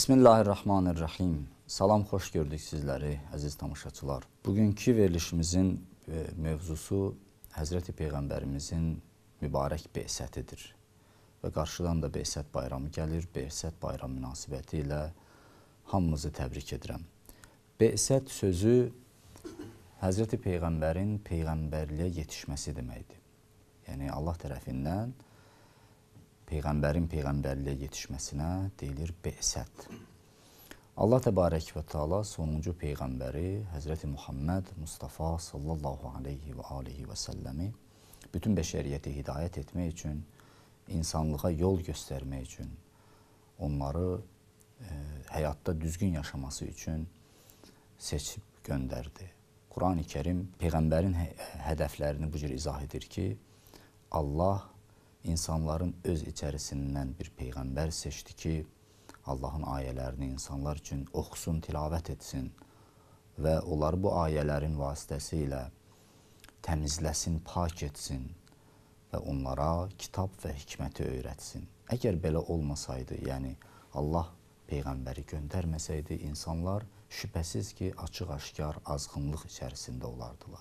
Bismillahirrahmanirrahim. Salam, xoş gördük sizləri, əziz tamaşaçılar. Bugünkü verilişimizin mövzusu Həzrəti Peyğəmbərimizin mübarək beysətidir. Və qarşıdan da beysət bayramı gəlir. Beysət bayramı münasibəti ilə hamımızı təbrik edirəm. Beysət sözü Həzrəti Peyğəmbərin peyğəmbərliyə yetişməsi deməkdir. Yəni Allah tərəfindən Peyğəmbərin peyğəmbərliyə yetişməsinə deyilir beysət. Allah təbarək və Teala sonuncu peyğəmbəri Həzrəti Muhammed Mustafa sallallahu aleyhi və aleyhi və səlləmi bütün bəşəriyyəti hidayət etmək üçün, insanlığa yol göstərmək üçün, onları həyatda düzgün yaşaması üçün seçib göndərdi. Quran-ı Kerim peyğəmbərin hədəflərini bu cür izah edir ki, Allah insanların öz içərisindən bir peyğəmbər seçdi ki, Allahın ayələrini insanlar üçün oxusun, tilavət etsin və onları bu ayələrin vasitəsilə təmizləsin, pak etsin və onlara kitab və hikməti öyrətsin. Əgər belə olmasaydı, yəni Allah peyğəmbəri göndərməsəydi, insanlar şübhəsiz ki, açıq-aşkar azğınlıq içərisində olardılar.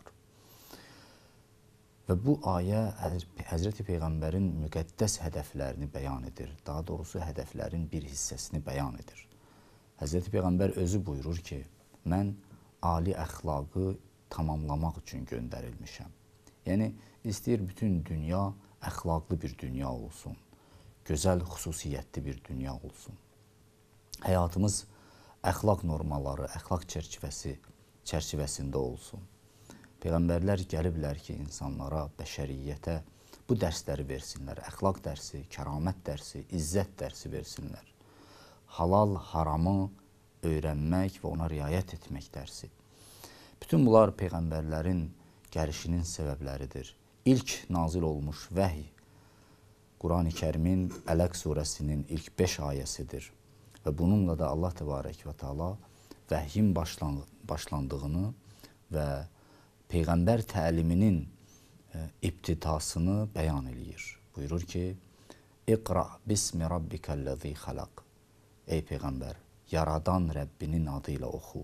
Və bu ayə Həzrəti Peyğəmbərin müqəddəs hədəflərini bəyan edir. Daha doğrusu hədəflərin bir hissəsini bəyan edir. Həzrəti Peyğəmbər özü buyurur ki, mən ali əxlaqı tamamlamaq üçün göndərilmişəm. Yəni, istəyir bütün dünya əxlaqlı bir dünya olsun, gözəl xüsusiyyətli bir dünya olsun. Həyatımız əxlaq normaları, əxlaq çərçivəsində olsun. Peyğəmbərlər gəliblər ki, insanlara, bəşəriyyətə bu dərsləri versinlər. Əxlaq dərsi, kəramət dərsi, izzət dərsi versinlər. Halal, haramı öyrənmək və ona riayət etmək dərsi. Bütün bunlar Peyğəmbərlərin gəlişinin səbəbləridir. İlk nazil olmuş vəhy, Quran-ı Kərimin Ələq surəsinin ilk 5 ayəsidir. Və bununla da Allah təbarək və Teala vəhyin başlandığını və Peyğəmbər təliminin ibtidasını bəyan eləyir. Buyurur ki, İqra bismi rabbikəl-ləzi xalaq. Ey Peyğəmbər, yaradan Rəbbinin adı ilə oxu.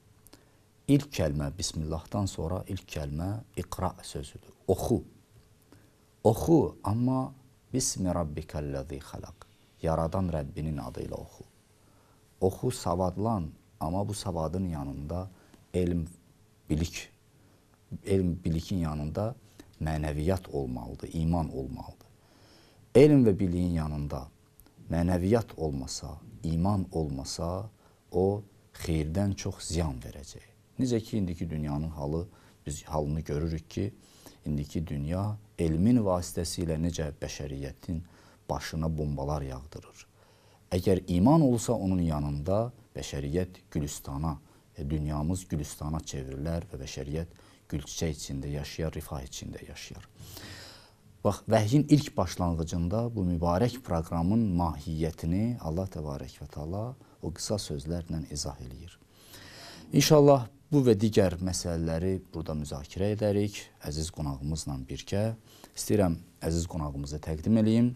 İlk kəlmə, Bismillahdan sonra ilk kəlmə İqra sözüdür. Oxu. Oxu, amma bismi rabbikəl-ləzi xalaq. Yaradan Rəbbinin adı ilə oxu. Oxu, savadlan, amma bu savadın yanında elm, bilik, bilikin yanında mənəviyyat olmalıdır, iman olmalıdır. Elm və biliyin yanında mənəviyyat olmasa, iman olmasa, o xeyirdən çox ziyan verəcək. Necə ki, indiki dünyanın biz halını görürük ki, indiki dünya elmin vasitəsilə necə bəşəriyyətin başına bombalar yağdırır. Əgər iman olsa onun yanında bəşəriyyət gülüstana, dünyamız gülüstana çevrilər və bəşəriyyət gülçiçək içində yaşayar, rifah içində yaşayar. Bax, vəhyin ilk başlanğıcında bu mübarək proqramın mahiyyətini Allah təbarək və Teala o qısa sözlərlə izah eləyir. İnşallah bu və digər məsələləri burada müzakirə edərik. Əziz qonağımızla birgə istəyirəm əziz qonağımızı təqdim edeyim.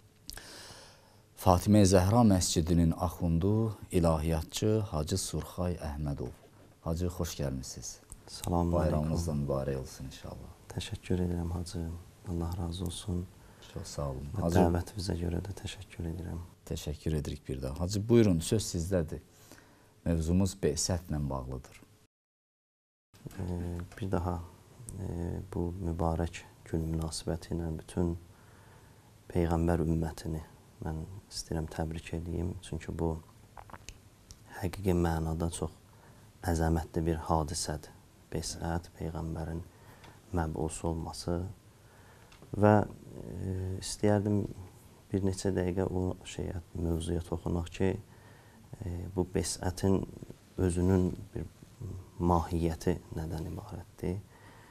Fatimə Zəhra məscidinin axundu, ilahiyyatçı Hacı Surxay Əhmədov. Hacı, xoş gəlmişsiniz. Salam, bayramınızla mübarək olsun inşallah. Təşəkkür edirəm Hacı. Allah razı olsun. Çox sağ olun. Dəvətinizə görə də təşəkkür edirəm. Təşəkkür edirik bir daha. Hacı, buyurun, söz sizdədir. Mövzumuz beysətlə bağlıdır. Bir daha bu mübarək gün münasibəti ilə bütün Peyğəmbər ümmətini mən istəyirəm təbrik edeyim. Çünki bu həqiqi mənada çox əzəmətli bir hadisədir. Beysət, Peyğəmbərin məbus olması və istəyərdim bir neçə dəqiqə o mövzuya toxunaq ki, bu beysətin özünün bir mahiyyəti nədən ibarətdir?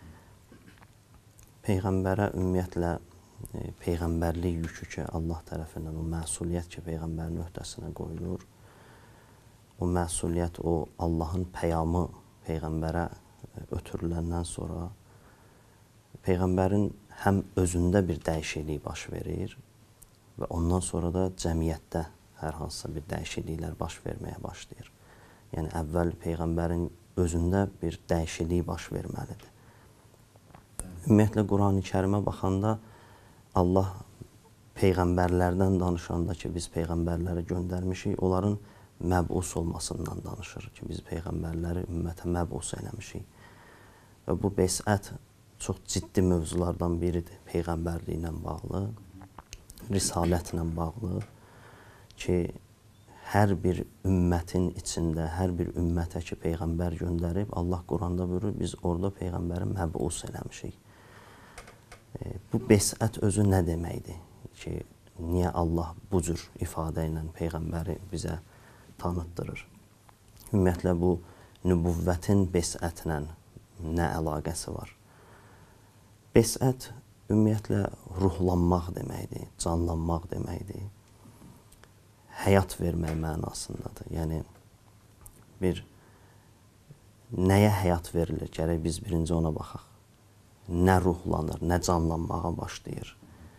Peyğəmbərə ümumiyyətlə Peyğəmbərlik yükü ki, Allah tərəfindən o məsuliyyət ki, Peyğəmbərin öhdəsinə qoyulur, o məsuliyyət, o Allahın peyamı Peyğəmbərə ötürüləndən sonra Peyğəmbərin həm özündə bir dəyişiklik baş verir və ondan sonra da cəmiyyətdə hər hansısa bir dəyişikliklər baş verməyə başlayır. Yəni əvvəl peyğəmbərin özündə bir dəyişiklik baş verməlidir. Ümumiyyətlə Qurani-Kərimə baxanda Allah peyğəmbərlərdən danışanda ki, biz peyğəmbərləri göndərmişik, onların məbus olmasından danışır ki, biz peyğəmbərləri ümmətə məbus eləmişik. Və bu bəsət çox ciddi mövzulardan biridir. Peyğəmbərliklə bağlı, risalətlə bağlı ki, hər bir ümmətin içində, hər bir ümmətə ki, peyğəmbər göndərib, Allah Quranda buyurur, biz orada peyğəmbəri məbus eləmişik. Bu bəsət özü nə deməkdir ki, niyə Allah bu cür ifadə ilə peyğəmbəri bizə tanıtdırır? Ümumiyyətlə, bu nübüvvətin bəsətlə nə əlaqəsi var? Bəsət ümumiyyətlə ruhlanmaq deməkdir, canlanmaq deməkdir. Həyat vermək mənasındadır. Yəni, bir nəyə həyat verilir? Gərək biz birinci ona baxaq. Nə ruhlanır, nə canlanmağa başlayır?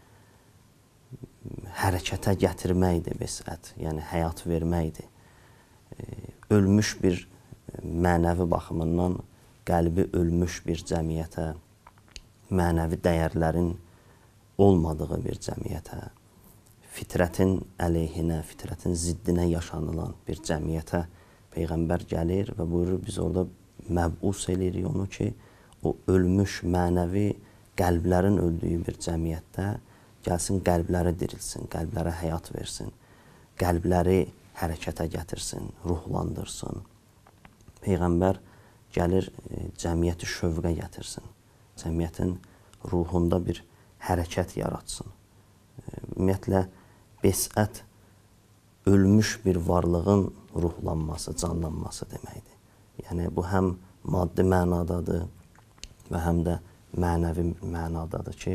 Hərəkətə gətirməkdir bəsət, yəni həyat verməkdir. Ölmüş bir mənəvi baxımından qəlbi ölmüş bir cəmiyyətə, mənəvi dəyərlərin olmadığı bir cəmiyyətə, fitrətin əleyhinə, fitrətin ziddinə yaşanılan bir cəmiyyətə Peyğəmbər gəlir və buyurur, biz orada məbus eləyirik onu ki, o ölmüş mənəvi qəlblərin öldüyü bir cəmiyyətdə gəlsin, qəlbləri dirilsin, qəlblərə həyat versin, qəlbləri hərəkətə gətirsin, ruhlandırsın. Peyğəmbər gəlir, cəmiyyəti şövqə gətirsin, cəmiyyətin ruhunda bir hərəkət yaratsın. Ümumiyyətlə, bəsət ölmüş bir varlığın ruhlanması, canlanması deməkdir. Yəni, bu həm maddi mənadadır və həm də mənəvi mənadadır ki,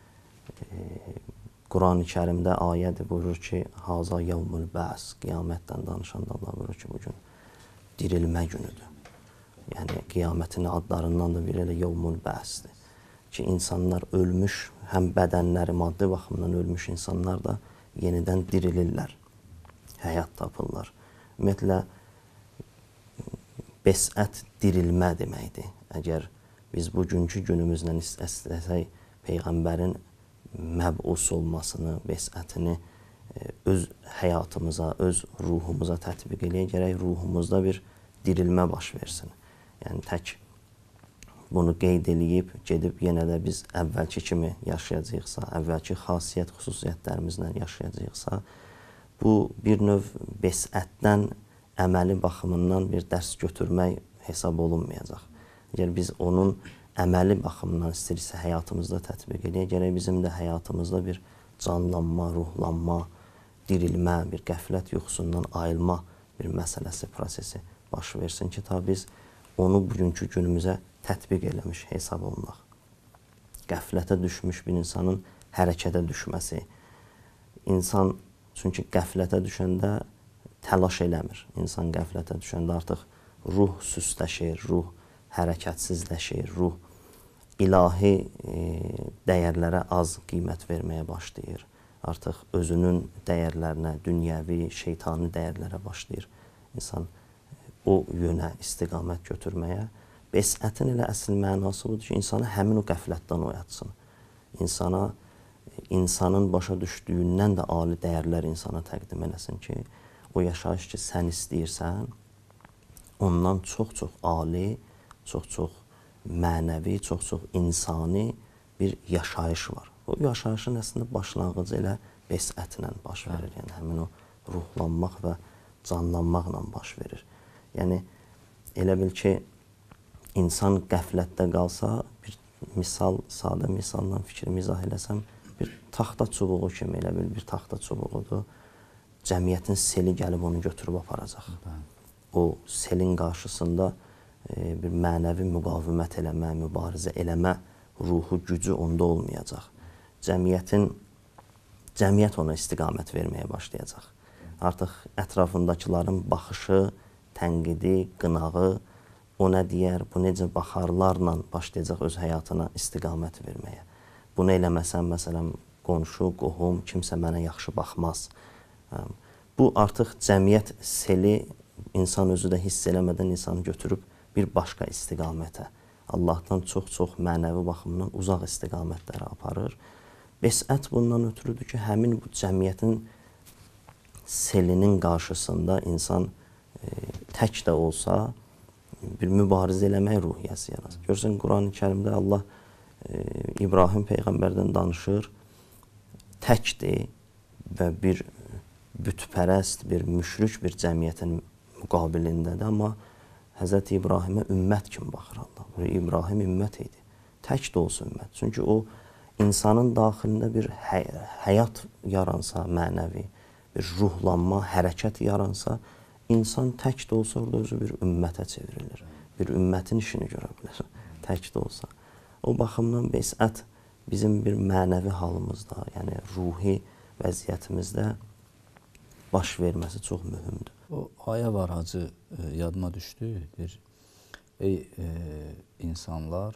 Qurani-Kərimdə ayədir, buyurur ki, Haza yevmul bəs, qiyamətdən danışanda Allah buyurur ki, bugün dirilmə günüdür. Yəni, qiyamətin adlarından da biri elə yevmul bəsdir. Ki, insanlar ölmüş, həm bədənləri maddi baxımdan ölmüş insanlar da yenidən dirilirlər, həyat tapırlar. Ümumiyyətlə, bəsət dirilmə deməkdir. Əgər biz bugünkü günümüzlə istəsək Peyğəmbərin məbus olmasını, bəsətini öz həyatımıza, öz ruhumuza tətbiq eləyək, gərək ruhumuzda bir dirilmə baş versin. Yəni, tək bunu qeyd eləyib, gedib yenə də biz əvvəlki kimi yaşayacaqsa, əvvəlki xasiyyət, xüsusiyyətlərimizlə yaşayacaqsa, bu bir növ bəsətdən əməli baxımından bir dərs götürmək hesab olunmayacaq. Əgər biz onun əməli baxımından istəyirsə həyatımızda tətbiq edək, gərək bizim də həyatımızda bir canlanma, ruhlanma, dirilmə, bir qəflət yuxusundan ayılma bir məsələsi, prosesi baş versin ki, ta biz onu bugünkü günümüzə tətbiq eləmiş hesab olunaq. Qəflətə düşmüş bir insanın hərəkətə düşməsi. İnsan, çünki qəflətə düşəndə təlaş eləmir. İnsan qəflətə düşəndə artıq ruh süstləşir, ruh hərəkətsizləşir, ruh ilahi dəyərlərə az qiymət verməyə başlayır. Artıq özünün dəyərlərinə, dünyəvi, şeytani dəyərlərə başlayır. İnsan o yönə istiqamət götürməyə. Bəsətin elə əsl mənası budur ki, insanı həmin o qəflətdən oyatsın. İnsanın başa düşdüyündən də ali dəyərlər insana təqdim eləsin ki, o yaşayış ki, sən istəyirsən, ondan çox-çox ali, çox-çox mənəvi, çox-çox insani bir yaşayış var. O yaşayışın əslində başlanğıcı elə bəsətlə baş verir. Yəni, həmin o ruhlanmaq və canlanmaqla baş verir. Yəni, elə bil ki, insan qəflətdə qalsa, bir misal, sadə misaldan fikrimi izah eləsəm, bir taxta çubuğu kimi, elə bil bir taxta çubuğudur. Cəmiyyətin seli gəlib onu götürüb aparacaq. O selin qarşısında bir mənəvi müqavimət eləmə, mübarizə eləmə ruhu, gücü onda olmayacaq. Cəmiyyət ona istiqamət verməyə başlayacaq. Artıq ətrafındakıların baxışı, tənqidi, qınağı, o nə deyər, bu necə baxarlarla başlayacaq öz həyatına istiqamət verməyə. Bunu eləməsən, məsələn, qonşu, qohum, kimsə mənə yaxşı baxmaz. Bu artıq cəmiyyət seli insan özü də hiss eləmədən insanı götürüb bir başqa istiqamətə, Allahdan çox-çox mənəvi baxımdan uzaq istiqamətlərə aparır. Bəsət bundan ötürüdür ki, həmin bu cəmiyyətin selinin qarşısında insan tək də olsa bir mübarizə eləmək ruhiyyəsi yaranır. Görürsən, Quran-ı Kərimdə Allah İbrahim Peyğəmbərdən danışır, təkdir və bir bütpərəst, bir müşrik bir cəmiyyətin müqabilindədir, amma Hz. İbrahimə ümmət kimi baxır Allah. İbrahim ümmət idi. Tək də olsa ümmət. Çünki o insanın daxilində bir həyat yaransa, mənəvi, bir ruhlanma, hərəkət yaransa, insan tək də olsa orada özü bir ümmətə çevrilir. Bir ümmətin işini görə bilir, tək də olsa. O baxımdan bəsət bizim bir mənəvi halımızda, yəni ruhi vəziyyətimizdə baş verməsi çox mühümdür. O ayə var, hacı, yadıma düşdü. Ey insanlar,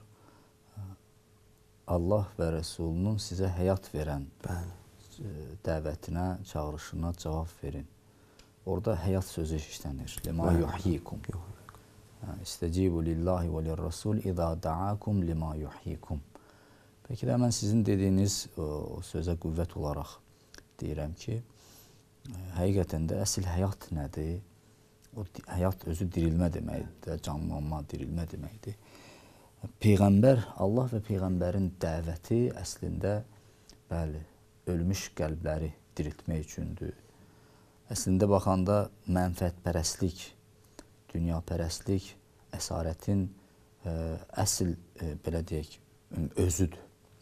Allah və Rəsulunun sizə həyat verən dəvətinə, çağırışına cavab verin. Orada həyat sözü işlənir. Lima yuhyikum. İstəcibu lillahi və lirrasul izə da'akum lima yuhyikum. Peki də mən sizin dediyiniz o sözə qüvvət olaraq deyirəm ki, həqiqətən də əsl həyat nədir? O həyat özü dirilmə deməkdir, canlanma, dirilmə deməkdir. Peyğəmbər, Allah və Peyğəmbərin dəvəti əslində bəli, ölmüş qəlbləri diriltmək üçündür. Əslində baxanda mənfəətpərəstlik, dünyapərəstlik əsarətin əsl, belə deyək, özüdür.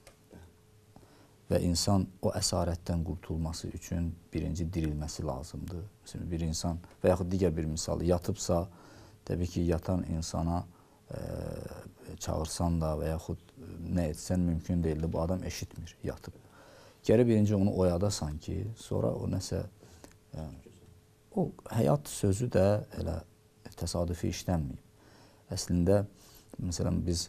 Və insan o əsarətdən qurtulması üçün birinci dirilməsi lazımdır. Mesela bir insan və yaxud digər bir misal yatıbsa, təbii ki, yatan insana çağırsan da və yaxud nə etsən mümkün deyildir. Bu adam eşitmir, yatıb. Gərək birinci onu oyadasan ki, sonra o nəsə, o həyat sözü də elə təsadüfi işlənməyib. Əslində, məsələn, biz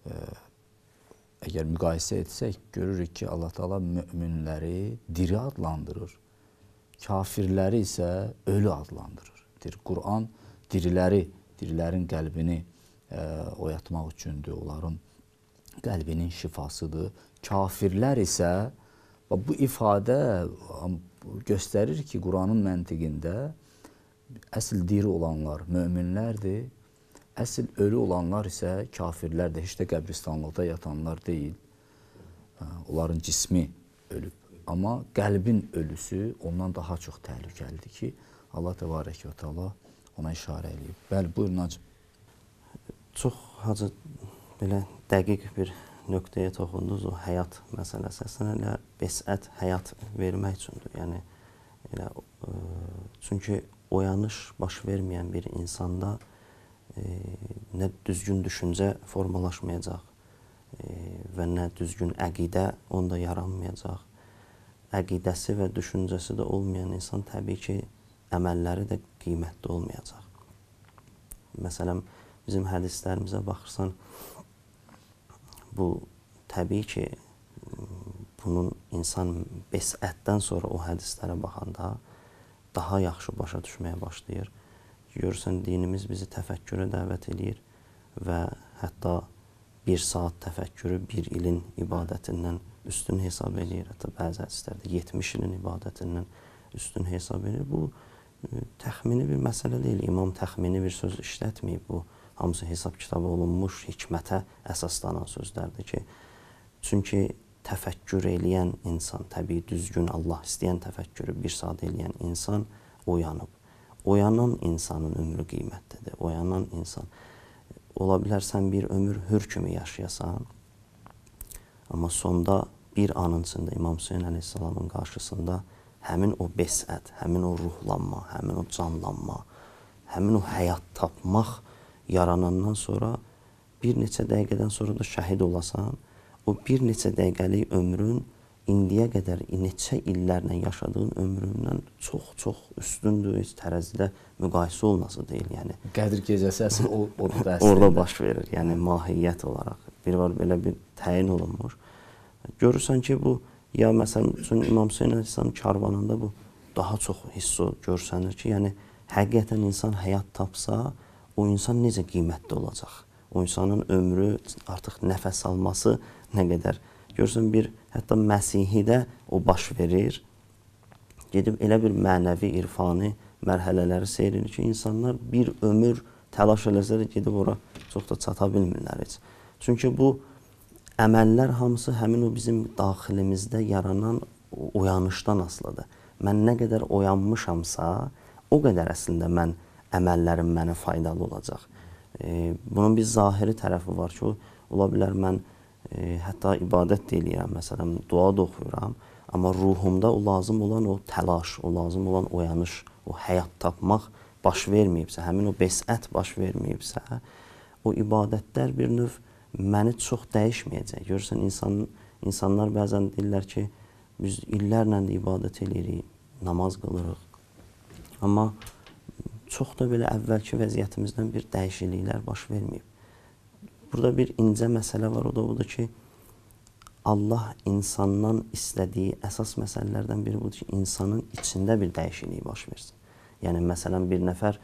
əgər müqayisə etsək, görürük ki, Allah Teala möminləri diri adlandırır, kafirləri isə ölü adlandırır. Quran dirilərin qəlbini oyatmaq üçündür, onların qəlbinin şifasıdır. Kafirlər isə bu ifadə göstərir ki, Quranın məntiqində əsl diri olanlar möminlərdir, əsl ölü olanlar isə kafirlərdir, heç də qəbristanlıqda yatanlar deyil. Onların cismi ölüb. Amma qəlbin ölüsü ondan daha çox təhlükəlidir ki, Allah Təbarək və Teala ona işarə edib. Bəli, buyurun hacı. Çox hacı belə dəqiq bir nöqtəyə toxundunuz o həyat məsələsi. Əslində bəsət həyat vermək üçündür. Yəni elə çünki oyanış baş verməyən bir insanda nə düzgün düşüncə formalaşmayacaq və nə düzgün əqidə onda yaranmayacaq. Əqidəsi və düşüncəsi də olmayan insan təbii ki, əməlləri də qiymətli olmayacaq. Məsələn, bizim hədislərimizə baxırsan, bu təbii ki, bunun insan bəsətdən sonra o hədislərə baxanda daha yaxşı başa düşməyə başlayır. Görürsən, dinimiz bizi təfəkkürə dəvət edir və hətta bir saat təfəkkürü bir ilin ibadətindən üstün hesab edir. Hətta bəzi hədislərdə 70 ilin ibadətindən üstün hesab edir. Bu təxmini bir məsələ deyil. İmam təxmini bir söz işlətməyib. Bu hamısı hesab kitabı olunmuş, hikmətə əsaslanan sözlərdir ki, çünki təfəkkür eləyən insan, təbii düzgün Allah istəyən təfəkkürü bir saat eləyən insan oyanıb. Oyanan insanın ömrü qiymətlidir. Oyanan insan. Ola bilər sən bir ömür hür kimi yaşayasan, amma sonda bir anın içində İmam Hüseyin əleyhissalamın qarşısında həmin o bəsət, həmin o ruhlanma, həmin o canlanma, həmin o həyat tapmaq yaranandan sonra bir neçə dəqiqədən sonra da şəhid olasan, o bir neçə dəqiqəlik ömrün indiyə qədər neçə illərlə yaşadığın ömründən çox üstündür, heç tərəzidə müqayisə olması deyil. Yəni Qədir gecəsi əsl orada baş verir. Yəni mahiyyət olaraq bir var belə bir təyin olunmuş. Görürsən ki, bu ya məsələn üçün İmam Hüseyin əleyhissalam karvanında bu daha çox hissi görsənir ki, yəni həqiqətən insan həyat tapsa, o insan necə qiymətli olacaq? O insanın ömrü, artıq nəfəs alması nə qədər? Görürsən, hətta Məsihidə o baş verir. Gedib elə bir mənəvi, irfani mərhələləri seyr edir ki, insanlar bir ömür təlaş eləsə də gedib ora çox da çata bilmirlər heç. Çünki bu əməllər hamısı həmin o bizim daxilimizdə yaranan oyanışdan asılıdır. Mən nə qədər oyanmışamsa, o qədər əslində əməllərim mənə faydalı olacaq. Bunun bir zahiri tərəfi var ki, ola bilər mən hətta ibadət də eləyirəm, məsələn, dua da oxuyuram, amma ruhumda o lazım olan o təlaş, o lazım olan oyanış, o həyat tapmaq baş verməyibsə, həmin o bəsət baş verməyibsə, o ibadətlər bir növ məni çox dəyişməyəcək. Görürsən, insanlar bəzən deyirlər ki, biz illərlə də ibadət eləyirik, namaz qılırıq. Amma çox da belə əvvəlki vəziyyətimizdən bir dəyişikliklər baş verməyib. Burada bir incə məsələ var, o da budur ki, Allah insandan istədiyi əsas məsələlərdən biri budur ki, insanın içində bir dəyişiklik baş versin. Yəni, məsələn, bir nəfər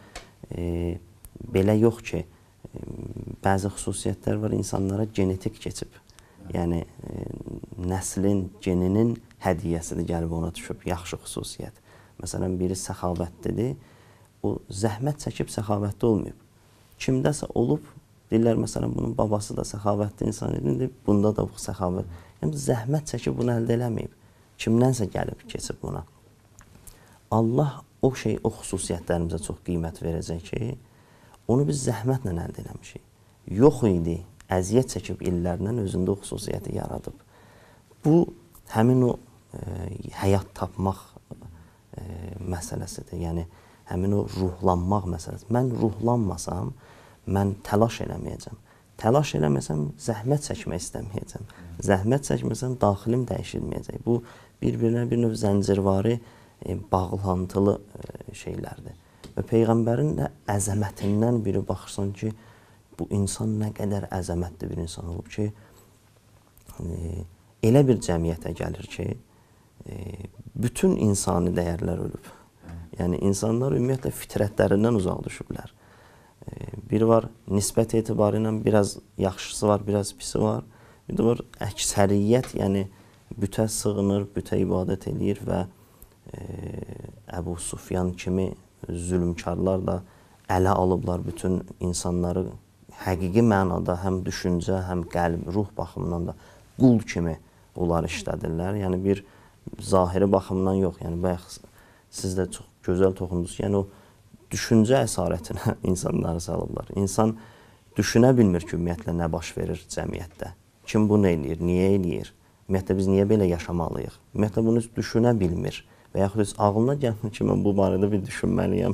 belə yox ki, bəzi xüsusiyyətlər var, insanlara genetik keçib. Yəni, nəslin, geninin hədiyyəsidir, gəlib ona düşüb, yaxşı xüsusiyyət. Məsələn, biri səxavətlidir, o zəhmət çəkib səxavətli olmayıb. Kimdəsə olub, deyirlər, məsələn, bunun babası da səxavətli insan idi, bunda da bu səxavət. Yəni, zəhmət çəkib bunu əldə eləməyib. Kimdənsə gəlib, keçib buna. Allah o xüsusiyyətlərimizə çox qiymət verəcək ki, onu biz zəhmətlə əldə eləmişik. Yox idi, əziyyət çəkib illərlə özündə o xüsusiyyəti yaradıb. Bu, həmin o həyat tapmaq məsələsidir. Yəni, həmin o ruhlanmaq məsələsi. Mən ruhlanmasam, mən təlaş eləməyəcəm. Təlaş eləməsəm, zəhmət çəkmək istəməyəcəm. Zəhmət çəkməsəm, daxilim dəyişilməyəcək. Bu, bir-birinə bir növ zəncirvari, bağlantılı şeylərdir. Və Peyğəmbərin də əzəmətindən biri baxırsan ki, bu insan nə qədər əzəmətli bir insan olub ki, elə bir cəmiyyətə gəlir ki, bütün insani dəyərlər ölüb. Yəni, insanlar ümumiyyətlə fitrətlərindən uzaq düşüblər. Biri var, nisbət etibarı ilə biraz yaxşısı var, biraz pisi var. Bir də var, əksəriyyət, yəni bütə sığınır, bütə ibadət eləyir və Əbu Sufyan kimi zülmkarlar da ələ alıblar bütün insanları həqiqi mənada həm düşüncə, həm qəlb, ruh baxımından da qul kimi onları işlədirlər. Yəni bir zahiri baxımdan yox. Yəni bayaq siz də çox gözəl toxundunuz. Yəni o düşüncə əsarətinə insanları salıblar. İnsan düşünə bilmir ki, ümumiyyətlə nə baş verir cəmiyyətdə. Kim bunu eləyir, niyə eləyir? Ümumiyyətlə biz niyə belə yaşamalıyıq? Ümumiyyətlə bunu düşünə bilmir. Və yaxud heç ağlına gəlmir ki, mən bu barədə bir düşünməliyəm.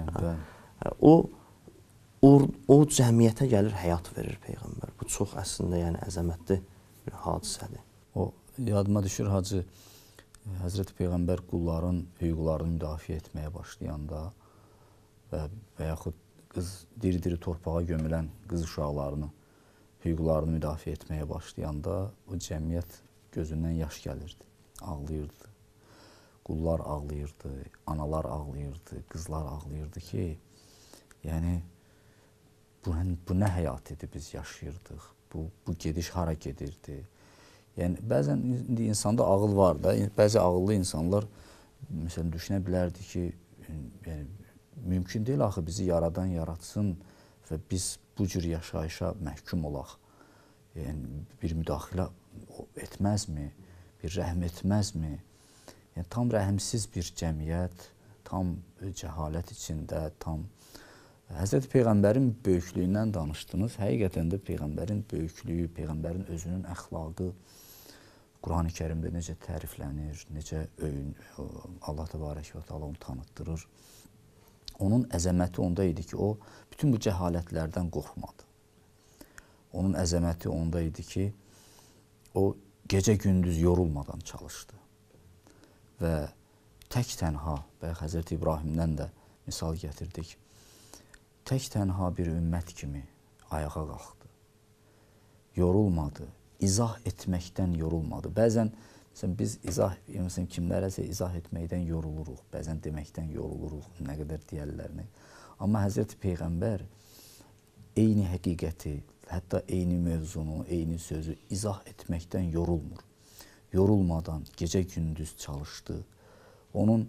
O cəmiyyətə gəlir, həyat verir Peyğəmbər. Bu çox əslində yəni əzəmətli bir hadisədir. O yadıma düşür, Hacı, Həzrəti Peyğəmbər qulların hüquqlarını müdafiə etməyə başlayanda və yaxud diri-diri torpağa gömülən qız uşaqlarını hüquqlarını müdafiə etməyə başlayanda o cəmiyyət gözündən yaş gəlirdi, ağlayırdı. Qullar ağlayırdı, analar ağlayırdı, qızlar ağlayırdı ki, yəni bu nə həyat idi biz yaşayırdıq, bu gediş hara gedirdi. Yəni bəzən insanda ağıl var da, bəzi ağıllı insanlar məsələn düşünə bilərdi ki, yəni mümkün deyil axı bizi yaradan yaratsın və biz bu cür yaşayışa məhkum olaq. Yəni bir müdaxilə etməzmi, bir rəhm etməzmi? Yəni, tam rəhimsiz bir cəmiyyət, tam cəhalət içində, tam... Həzrəti Peyğəmbərin böyüklüyündən danışdınız. Həqiqətən də Peyğəmbərin böyüklüyü, Peyğəmbərin özünün əxlaqı Quran-ı Kərimdə necə təriflənir, necə Allah təbarək və təala onu tanıtdırır. Onun əzəməti onda idi ki, o bütün bu cəhalətlərdən qorxmadı. Onun əzəməti onda idi ki, o gecə-gündüz yorulmadan çalışdı. Və tək tənha, bayaq Həzrəti İbrahimdən də misal gətirdik, tək tənha bir ümmət kimi ayağa qalxdı. Yorulmadı, izah etməkdən yorulmadı. Bəzən Biz məsələn, kimlərəsə izah etməkdən yoruluruq, bəzən deməkdən yoruluruq, nə qədər deyərlərini. Amma Həzrəti Peyğəmbər eyni həqiqəti, hətta eyni mövzunu, eyni sözü izah etməkdən yorulmur. Yorulmadan gecə-gündüz çalışdı. Onun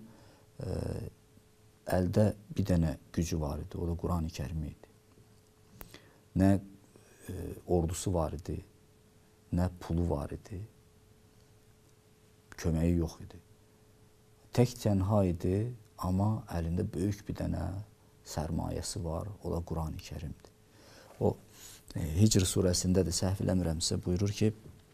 əldə bir dənə gücü var idi, o da Quran-ı Kərim idi. Nə ordusu var idi, nə pulu var idi, köməyi yox idi. Tək tənha idi, amma əlində böyük bir dənə sərmayəsi var, o da Quran-ı Kərimdir. O Hicr surəsində də səhv eləmirəmsə buyurur ki,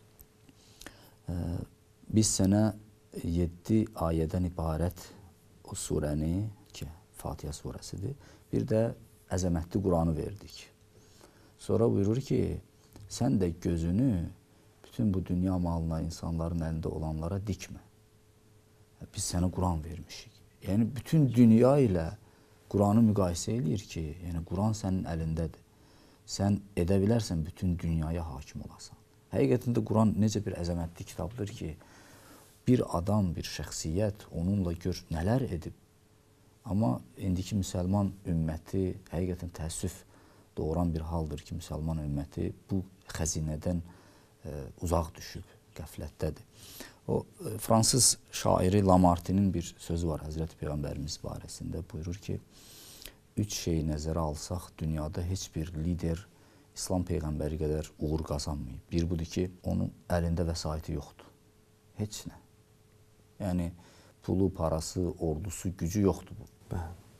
biz sənə 7 ayədən ibarət o surəni, ki Fatihə surəsidir, bir də əzəmətli Quranı verdik. Sonra buyurur ki, sən də gözünü bütün bu dünya malına, insanların əlində olanlara dikmə. Biz sənə Quran vermişik. Yəni, bütün dünya ilə Quranı müqayisə edir ki, yəni Quran sənin əlindədir. Sən edə bilərsən bütün dünyaya hakim olasan. Həqiqətində Quran necə bir əzəmətli kitabdır ki, bir adam, bir şəxsiyyət onunla gör nələr edib. Amma indiki müsəlman ümməti həqiqətən təəssüf doğuran bir haldır ki, müsəlman ümməti bu xəzinədən uzaq düşüb, qəflətdədir. O fransız şairi Lamartinin bir sözü var Həzrəti Peyğəmbərimiz barəsində. Buyurur ki, 3 şeyi nəzərə alsaq, dünyada heç bir lider İslam Peyğəmbəri qədər uğur qazanmayıb. Bir budur ki, onun əlində vəsaiti yoxdur. Heç nə. Yəni, pulu, parası, ordusu, gücü yoxdur bu.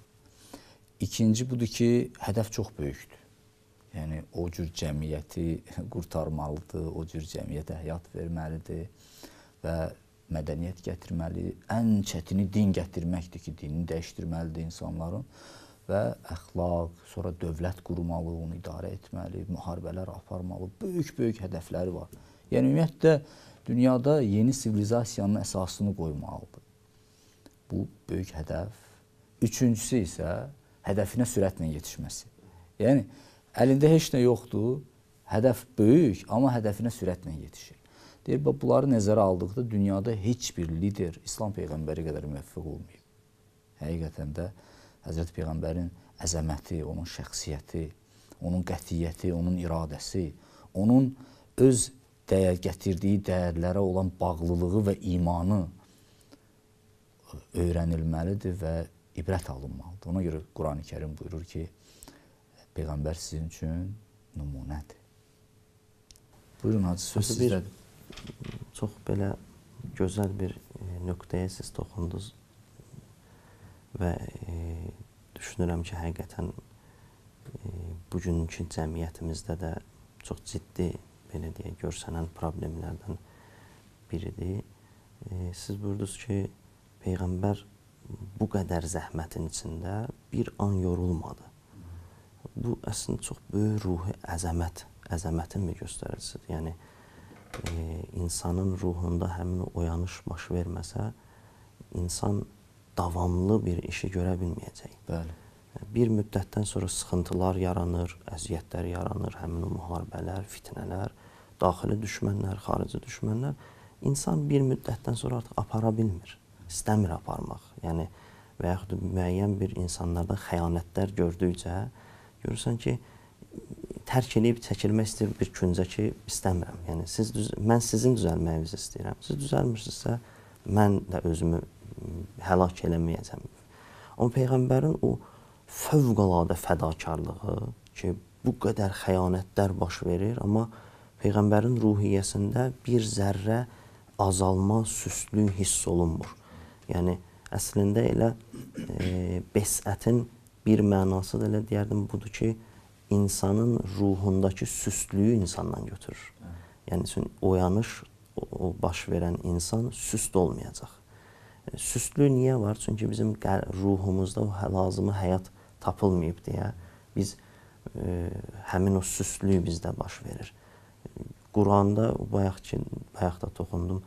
İkinci budur ki, hədəf çox böyükdür. Yəni, o cür cəmiyyəti qurtarmalıdır, o cür cəmiyyətə həyat verməlidir və mədəniyyət gətirməli. Ən çətini din gətirməkdir ki, dinini dəyişdirməlidir insanların və əxlaq, sonra dövlət qurmalı, onu idarə etməli, müharibələr aparmalı, böyük-böyük hədəfləri var. Yəni, ümumiyyətlə, dünyada yeni sivilizasiyanın əsasını qoymalıdır. Bu, böyük hədəf. Üçüncüsü isə hədəfinə sürətlə yetişməsi. Yəni, əlində heç nə yoxdur, hədəf böyük, amma hədəfinə sürətlə yetişir. Deyir, bunları nəzərə aldıqda dünyada heç bir lider İslam Peyğəmbəri qədər müvəffəq olmayıb. Həqiqətən də Həzrəti Peyğəmbərin əzəməti, onun şəxsiyyəti, onun qətiyyəti, onun iradəsi, onun öz gətirdiyi dəyərlərə olan bağlılığı və imanı öyrənilməlidir və ibrət alınmalıdır. Ona görə Quran-ı Kərim buyurur ki, Peyğəmbər sizin üçün nümunədir. Buyurun, Hacı, söz sizdədir. Çox belə gözəl bir nöqtəyə siz toxundunuz və düşünürəm ki, həqiqətən bugünkü cəmiyyətimizdə də çox ciddi, belə deyək, görsənən problemlərdən biridir. Siz buyurdunuz ki, Peyğəmbər bu qədər zəhmətin içində bir an yorulmadı. Bu əslində çox böyük ruhi əzəmətin bir göstəricisidir. Yəni, insanın ruhunda həmin oyanış baş verməsə, insan davamlı bir işi görə bilməyəcək. Bəli. Bir müddətdən sonra sıxıntılar yaranır, əziyyətlər yaranır, həmin o müharibələr, fitnələr, daxili düşmənlər, xarici düşmənlər. İnsan bir müddətdən sonra artıq apara bilmir, istəmir aparmaq. Yəni, və yaxud müəyyən bir insanlarda xəyanətlər gördükcə, görürsən ki, tərk edib çəkilmək istəyir bir küncə ki, istəmirəm. Yəni, mən sizin düzəlməyinizi istəyirəm. Siz düzəlmirsinizsə, mən də özümü həlak eləməyəcəm. Amma Peyğəmbərin o fövqəladə fədakarlığı ki, bu qədər xəyanətlər baş verir, amma Peyğəmbərin ruhiyyəsində bir zərrə azalma, süstlük hiss olunmur. Yəni, əslində elə bəsətin bir mənası da elə deyərdim budur ki, insanın ruhundakı süstlüyü insandan götürür. Yəni, oyanış, o baş verən insan süst olmayacaq. Süstlük niyə var? Çünki bizim ruhumuzda o lazımı həyat tapılmayıb deyə biz həmin o süstlük bizdə baş verir. Quranda, bayaq da toxundum,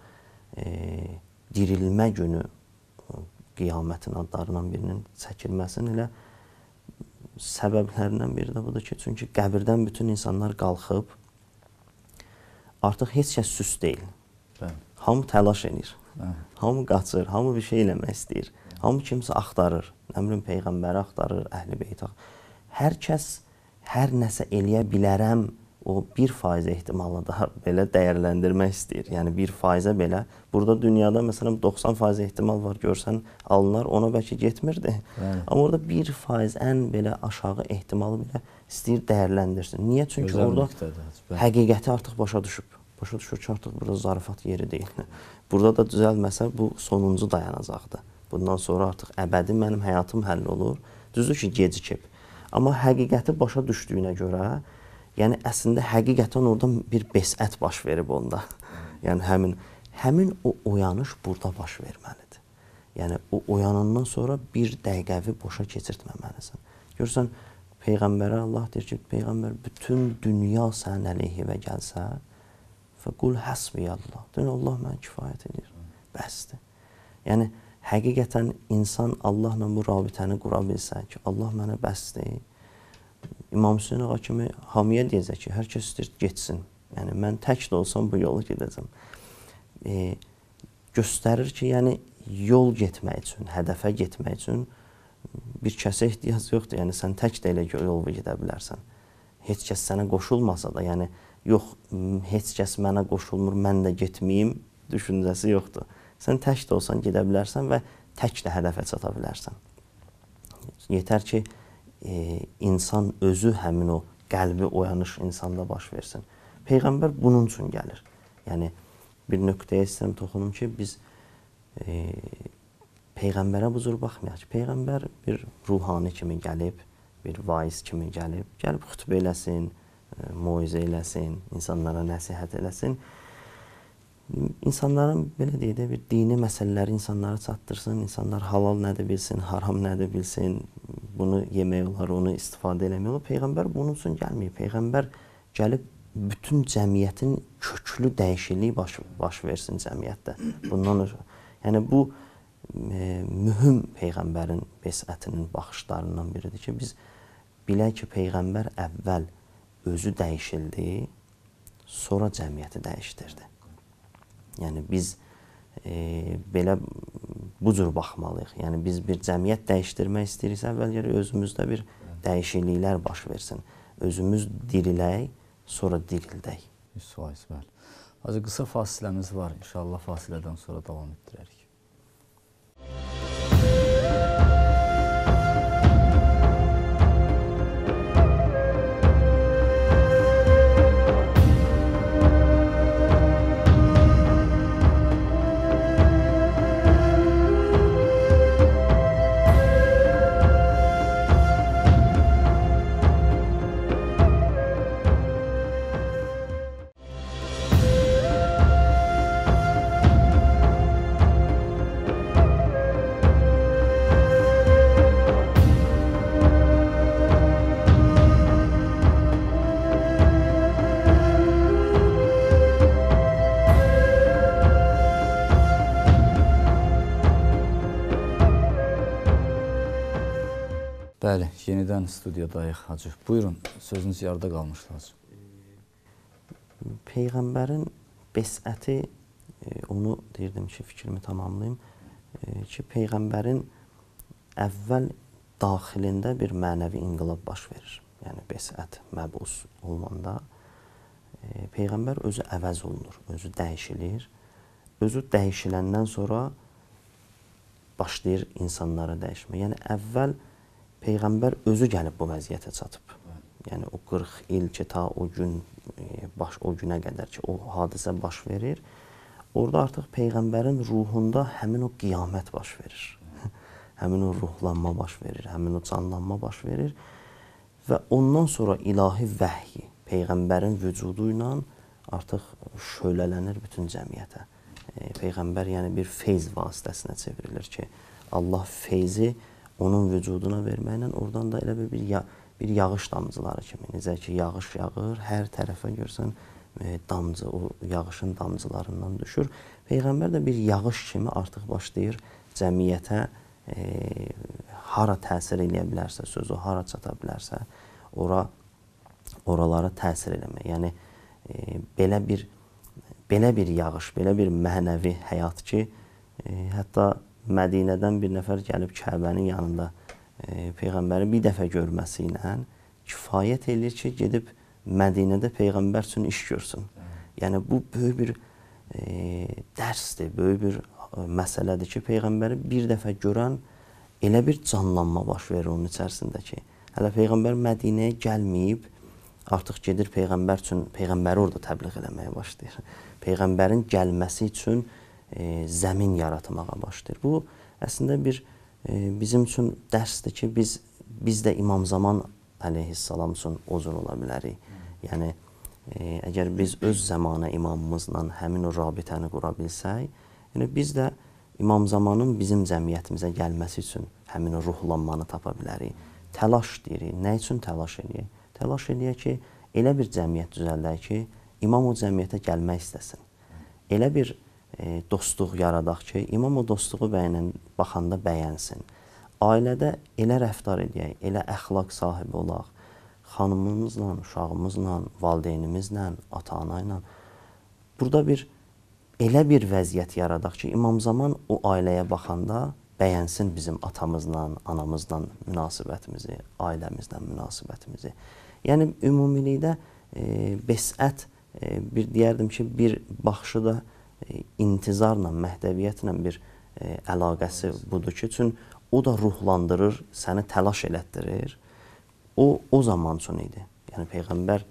dirilmə günü qiyamətin adlarından birinin çəkilməsinin elə səbəblərindən biri də budur ki, çünki qəbirdən bütün insanlar qalxıb, artıq heç kəs süs deyil. hamı təlaş edir. Hamı qaçır, hamı bir şey eləmək istəyir. Hamı kimsə axtarır. Əmrin peyğəmbəri axtarır, əhl-i-beyt axtarır. Hər kəs hər nəsə eləyə bilərəm, o 1% ehtimalı daha belə dəyərləndirmək istəyir. Yəni 1% belə. Burada dünyada məsələn 90% ehtimal var, görsən alınlar, ona bəlkə getmirdi. Amma orada 1% ən belə aşağı ehtimalı belə istəyir dəyərləndirsin. Niyə? Çünki orada həqiqəti artıq başa düşüb. Başa düşür ki, artıq burada zarafat yeri deyil. Burada da düzəlməsə bu sonuncu dayanacaqdır. Bundan sonra artıq əbədi mənim həyatım həll olur. Düzdür ki, gecikib. Amma həqiqəti başa düşdüyünə görə, yəni əslində həqiqətən orada bir bəsət baş verib onda. Yəni həmin o oyanış burada baş verməlidir. Yəni o oyanandan sonra bir dəqiqəvi boşa keçirtməməlisən. Görürsən, Peyğəmbərə Allah deyir ki, Peyğəmbər bütün dünya sənin əleyhivə gəlsə, fəqul həsbiyallah. Deyir, Allah mənə kifayət edir. Bəsdir. Yəni həqiqətən insan Allahla bu rabitəni qura bilsə ki, Allah mənə bəsdir. İmam Hüseyin ağa kimi hamiyə deyəcək ki, hər kəs istəyir getsin. Yəni mən tək də olsam bu yolu gedəcəm. Göstərir ki, yəni yol getmək üçün, hədəfə getmək üçün bir kəsə ehtiyac yoxdur. Yəni sən tək də elə yolu gedə bilərsən. Heç kəs sənə qoşulmasa da, yəni yox, heç kəs mənə qoşulmur, mən də getməyim düşüncəsi yoxdur. Sən tək də olsan gedə bilərsən və tək də hədəfə çata bilərsən. Yetər ki, insan özü həmin o qəlbi oyanış insanda baş versin. Peyğəmbər bunun üçün gəlir. Yəni, bir nöqtəyə istəyirəm toxunum ki, biz Peyğəmbərə bu cür baxmayaq ki, Peyğəmbər bir ruhani kimi gəlib, bir vaiz kimi gəlib xütbə eləsin, moizə eləsin, insanlara nəsihət eləsin. İnsanların, belə deyək də, bir dini məsələləri insanlara çatdırsın, insanlar halal nədir bilsin, haram nədir bilsin, bunu yemək olar, onu istifadə eləmək olar. Peyğəmbər bunun üçün gəlməyib. Peyğəmbər gəlib bütün cəmiyyətin köklü dəyişikliyi baş versin cəmiyyətdə. Bundan ötürü. Yəni, bu mühüm Peyğəmbərin bəsətinin baxışlarından biridir ki, biz bilək ki, Peyğəmbər əvvəl özü dəyişildi, sonra cəmiyyəti dəyişdirdi. Yəni, biz belə bu cür baxmalıyıq. Yəni, biz bir cəmiyyət dəyişdirmək istəyiriksə, əvvəl gəlir özümüzdə bir dəyişikliklər baş versin. Özümüz dirilək, sonra dirildək. 100%, bəli. Hacı, qısa fasiləmiz var. İnşallah fasilədən sonra davam etdirərik. Bəli, yenidən studiyadayıq, Hacı. Buyurun, sözünüz yarıda qalmışdı, Hacı. Peyğəmbərin bəsəti, onu deyirdim ki, fikrimi tamamlayayım, ki, Peyğəmbərin əvvəl daxilində bir mənəvi inqilab baş verir. Yəni, bəsət, məbus olmanda Peyğəmbər özü əvəz olunur, özü dəyişilir. Özü dəyişiləndən sonra başlayır insanlara dəyişmək. Yəni, əvvəl Peyğəmbər özü gəlib bu vəziyyətə çatıb. Yəni, o 40 il ki, ta o günə qədər ki, o hadisə baş verir, orada artıq Peyğəmbərin ruhunda həmin o qiyamət baş verir. Həmin o ruhlanma baş verir, həmin o canlanma baş verir və ondan sonra ilahi vəhyi Peyğəmbərin vücudu ilə artıq şölələnir bütün cəmiyyətə. Peyğəmbər yəni bir feyz vasitəsinə çevrilir ki, Allah feyzi onun vücuduna verməklə oradan da elə bir yağış damcıları kimi. Necə ki, yağış yağır, hər tərəfə görsən damcı, o yağışın damcılarından düşür. Peyğəmbər də bir yağış kimi artıq başlayır cəmiyyətə hara təsir eləyə bilərsə, sözü hara çata bilərsə, oralara təsir eləmək. Yəni, belə bir belə bir yağış, belə bir mənəvi həyat ki, hətta Mədinədən bir nəfər gəlib Kəbənin yanında Peyğəmbəri bir dəfə görməsi ilə kifayət eləyir ki, gedib Mədinədə Peyğəmbər üçün iş görsün. Yəni, bu böyük bir dərsdir, böyük bir məsələdir ki, Peyğəmbəri bir dəfə görən elə bir canlanma baş verir onun içərisində ki, hələ Peyğəmbər Mədinəyə gəlməyib, artıq gedir Peyğəmbər üçün, Peyğəmbəri orada təbliğ eləməyə başlayır. Peyğəmbərin gəlməsi üçün zəmin yaratmağa başlayır. Bu, əslində bir bizim üçün dərsdir ki, biz də İmam Zaman əleyhissalam üçün o cür ola bilərik. Yəni, əgər biz öz zamana imamımızla həmin o rabitəni qura bilsək, yəni biz də İmam Zamanın bizim cəmiyyətimizə gəlməsi üçün həmin o ruhlanmanı tapa bilərik. Təlaş deyirik. Nə üçün təlaş eləyək? Təlaş eləyək ki, elə bir cəmiyyət düzəldək ki, imam o cəmiyyətə gəlmək istəsin. Elə bir dostluq yaradaq ki, imam o dostluğu baxanda bəyənsin. Ailədə elə rəftar edək, elə əxlaq sahibi olaq, xanımımızla, uşağımızla, valideynimizlə, ata-ana ilə. Burada elə bir vəziyyət yaradaq ki, İmam Zaman o ailəyə baxanda bəyənsin bizim atamızla, anamızla münasibətimizi, ailəmizlə münasibətimizi. Yəni, ümumilikdə bəsət, deyərdim ki, bir baxışı da intizarla, məhdəviyyətlə bir əlaqəsi budur ki, çünki o da ruhlandırır, səni təlaş elətdirir. O zaman üçün idi. Yəni, Peyğəmbər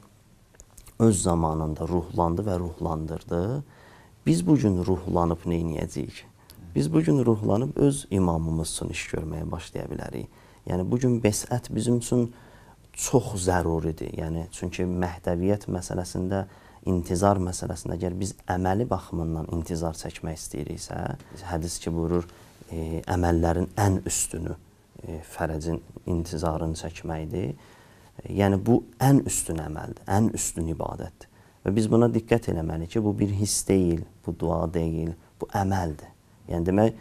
öz zamanında ruhlandı və ruhlandırdı. Biz bugün ruhlanıb nə edəcəyik? Biz bugün ruhlanıb öz imamımız üçün iş görməyə başlaya bilərik. Yəni, bugün bəsət bizim üçün çox zəruridir. Yəni, çünki məhdəviyyət məsələsində, intizar məsələsində, əgər biz əməli baxımından intizar çəkmək istəyiriksə, hədis ki, buyurur, əməllərin ən üstünü fərəcin, intizarını çəkməkdir. Yəni, bu ən üstün əməldir, ən üstün ibadətdir. Və biz buna diqqət eləməliyik ki, bu bir hiss deyil, bu dua deyil, bu əməldir. Yəni, demək,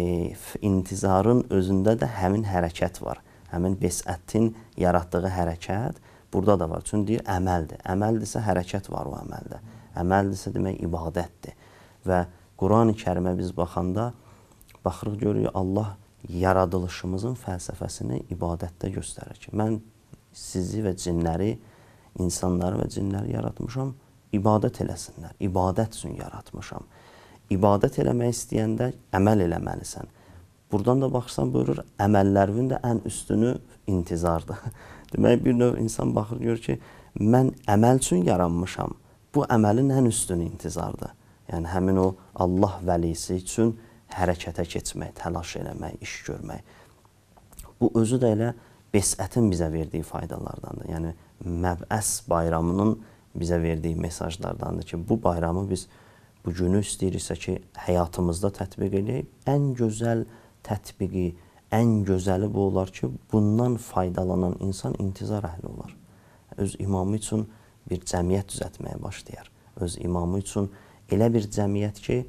intizarın özündə də həmin hərəkət var. Həmin bəsətin yaratdığı hərəkət burada da var. Çünki deyir, əməldir. Əməldirsə, hərəkət var o əməldə. Əməldirsə, demək, ibadətdir. Və Quran-ı Kərimə biz baxanda, baxırıq, görürük, Allah yaradılışımızın fəlsəfəsini ibadətdə göstərir ki, mən sizi və cinləri, insanları və cinləri yaratmışam, ibadət eləsinlər, ibadət üçün yaratmışam. İbadət eləmək istəyəndə əməl eləməlisən. Buradan da baxırsan, buyurur, əməllərin də ən üstünü intizardır. Demək, bir növ insan baxır, görür ki, mən əməl üçün yaranmışam, bu əməlin ən üstünü intizardır. Yəni, həmin o Allah vəlisi üçün hərəkətə keçmək, təlaş eləmək, iş görmək. Bu, özü də elə bəsətin bizə verdiyi faydalardandır. Yəni, Məbəs bayramının bizə verdiyi mesajlardandır ki, bu bayramı biz bu günü istəyiriksə ki, həyatımızda tətbiq edək. Ən gözəl tətbiqi, ən gözəli bu olar ki, bundan faydalanan insan intizar əhli olar. Öz imamı üçün bir cəmiyyət düzəltməyə başlayar. Öz imamı üçün elə bir cəmiyyət ki,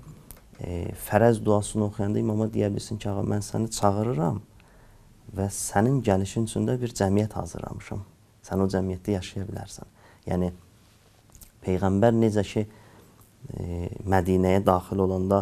fərəz duasını oxuyanda imama deyə bilsin ki, ağa, mən səni çağırıram və sənin gəlişin üçün də bir cəmiyyət hazırlamışam. Sən o cəmiyyətdə yaşaya bilərsən. Yəni, Peyğəmbər necə ki, Mədinəyə daxil olanda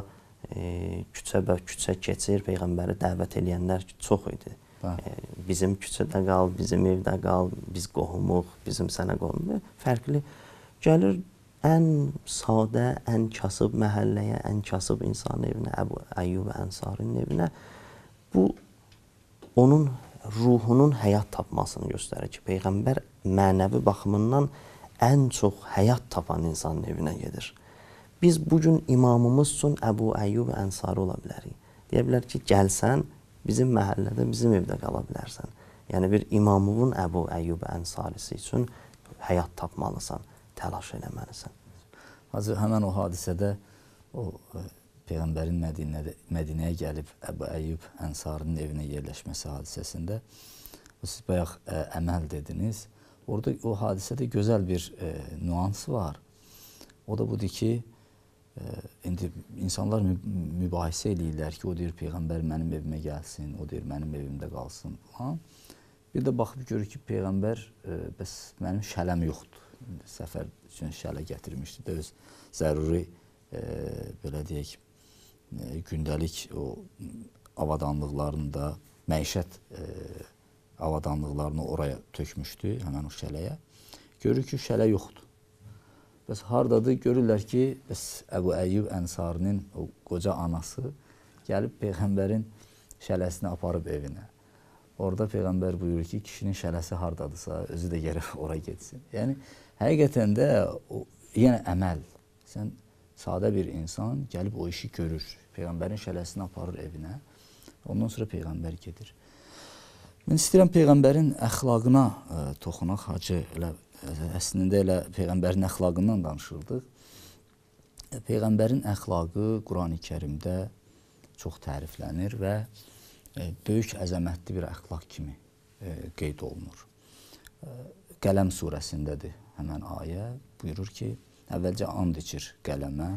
küçə keçir, Peyğəmbəri dəvət eləyənlər çox idi. Bizim küçədə qal, bizim evdə qal, biz qohumuq, bizim sənə qohumuq. Fərqli gəlir ən sadə, ən kasıb məhəlləyə, ən kasıb insan evinə, Əbu Əyyub Ənsarinin evinə. Bu, onun ruhunun həyat tapmasını göstərir ki, Peyğəmbər mənəvi baxımından ən çox həyat tapan insanın evinə gedir. Biz bugün imamımız üçün Əbu Əyyub Ənsari ola bilərik. Deyə bilər ki, gəlsən, bizim məhəllədə, bizim evdə qala bilərsən. Yəni, bir imamımın Əbu Əyyub Ənsarisi üçün həyat tapmalısan, təlaş eləməlisən. Hacı, həmən o hadisədə, o Peyğəmbərin Mədinəyə gəlib Əbu Əyyub Ənsarinin evinə yerləşməsi hadisəsində, siz bayaq əməl dediniz. Orada o hadisədə gözəl bir nüans var. O da budur ki, indi insanlar mübahisə eləyirlər ki, o deyir, Peyğəmbər mənim evimə gəlsin, o deyir, mənim evimdə qalsın. Bir də baxıb görür ki, Peyğəmbər, bəs mənim şələm yoxdur. Səfər üçün şələ gətirmişdi də öz zəruri belə deyək, gündəlik o avadanlıqlarında, məişət avadanlıqlarını oraya tökmüşdü, həmən o şələyə. Görür ki, şələ yoxdur. Bəs hardadır? Görürlər ki, bəs Əbu Əyyub Ənsarinin o qoca anası gəlib Peyğəmbərin şələsini aparıb evinə. Orada Peyğəmbər buyurur ki, kişinin şələsi hardadırsa, özü də gəlib ora getsin. Yəni, həqiqətən də yenə əməl. Sən sadə bir insan gəlib o işi görür. Peyğəmbərin şələsini aparır evinə. Ondan sonra Peyğəmbər gedir. Mən istəyirəm Peyğəmbərin əxlaqına toxunaq. Hacı, əslində elə Peyğəmbərin əxlaqından danışırdıq. Peyğəmbərin əxlaqı Qurani Kərimdə çox təriflənir və böyük əzəmətli bir əxlaq kimi qeyd olunur. Qələm surəsindədir həmən ayə. Buyurur ki, əvvəlcə and içir qələmə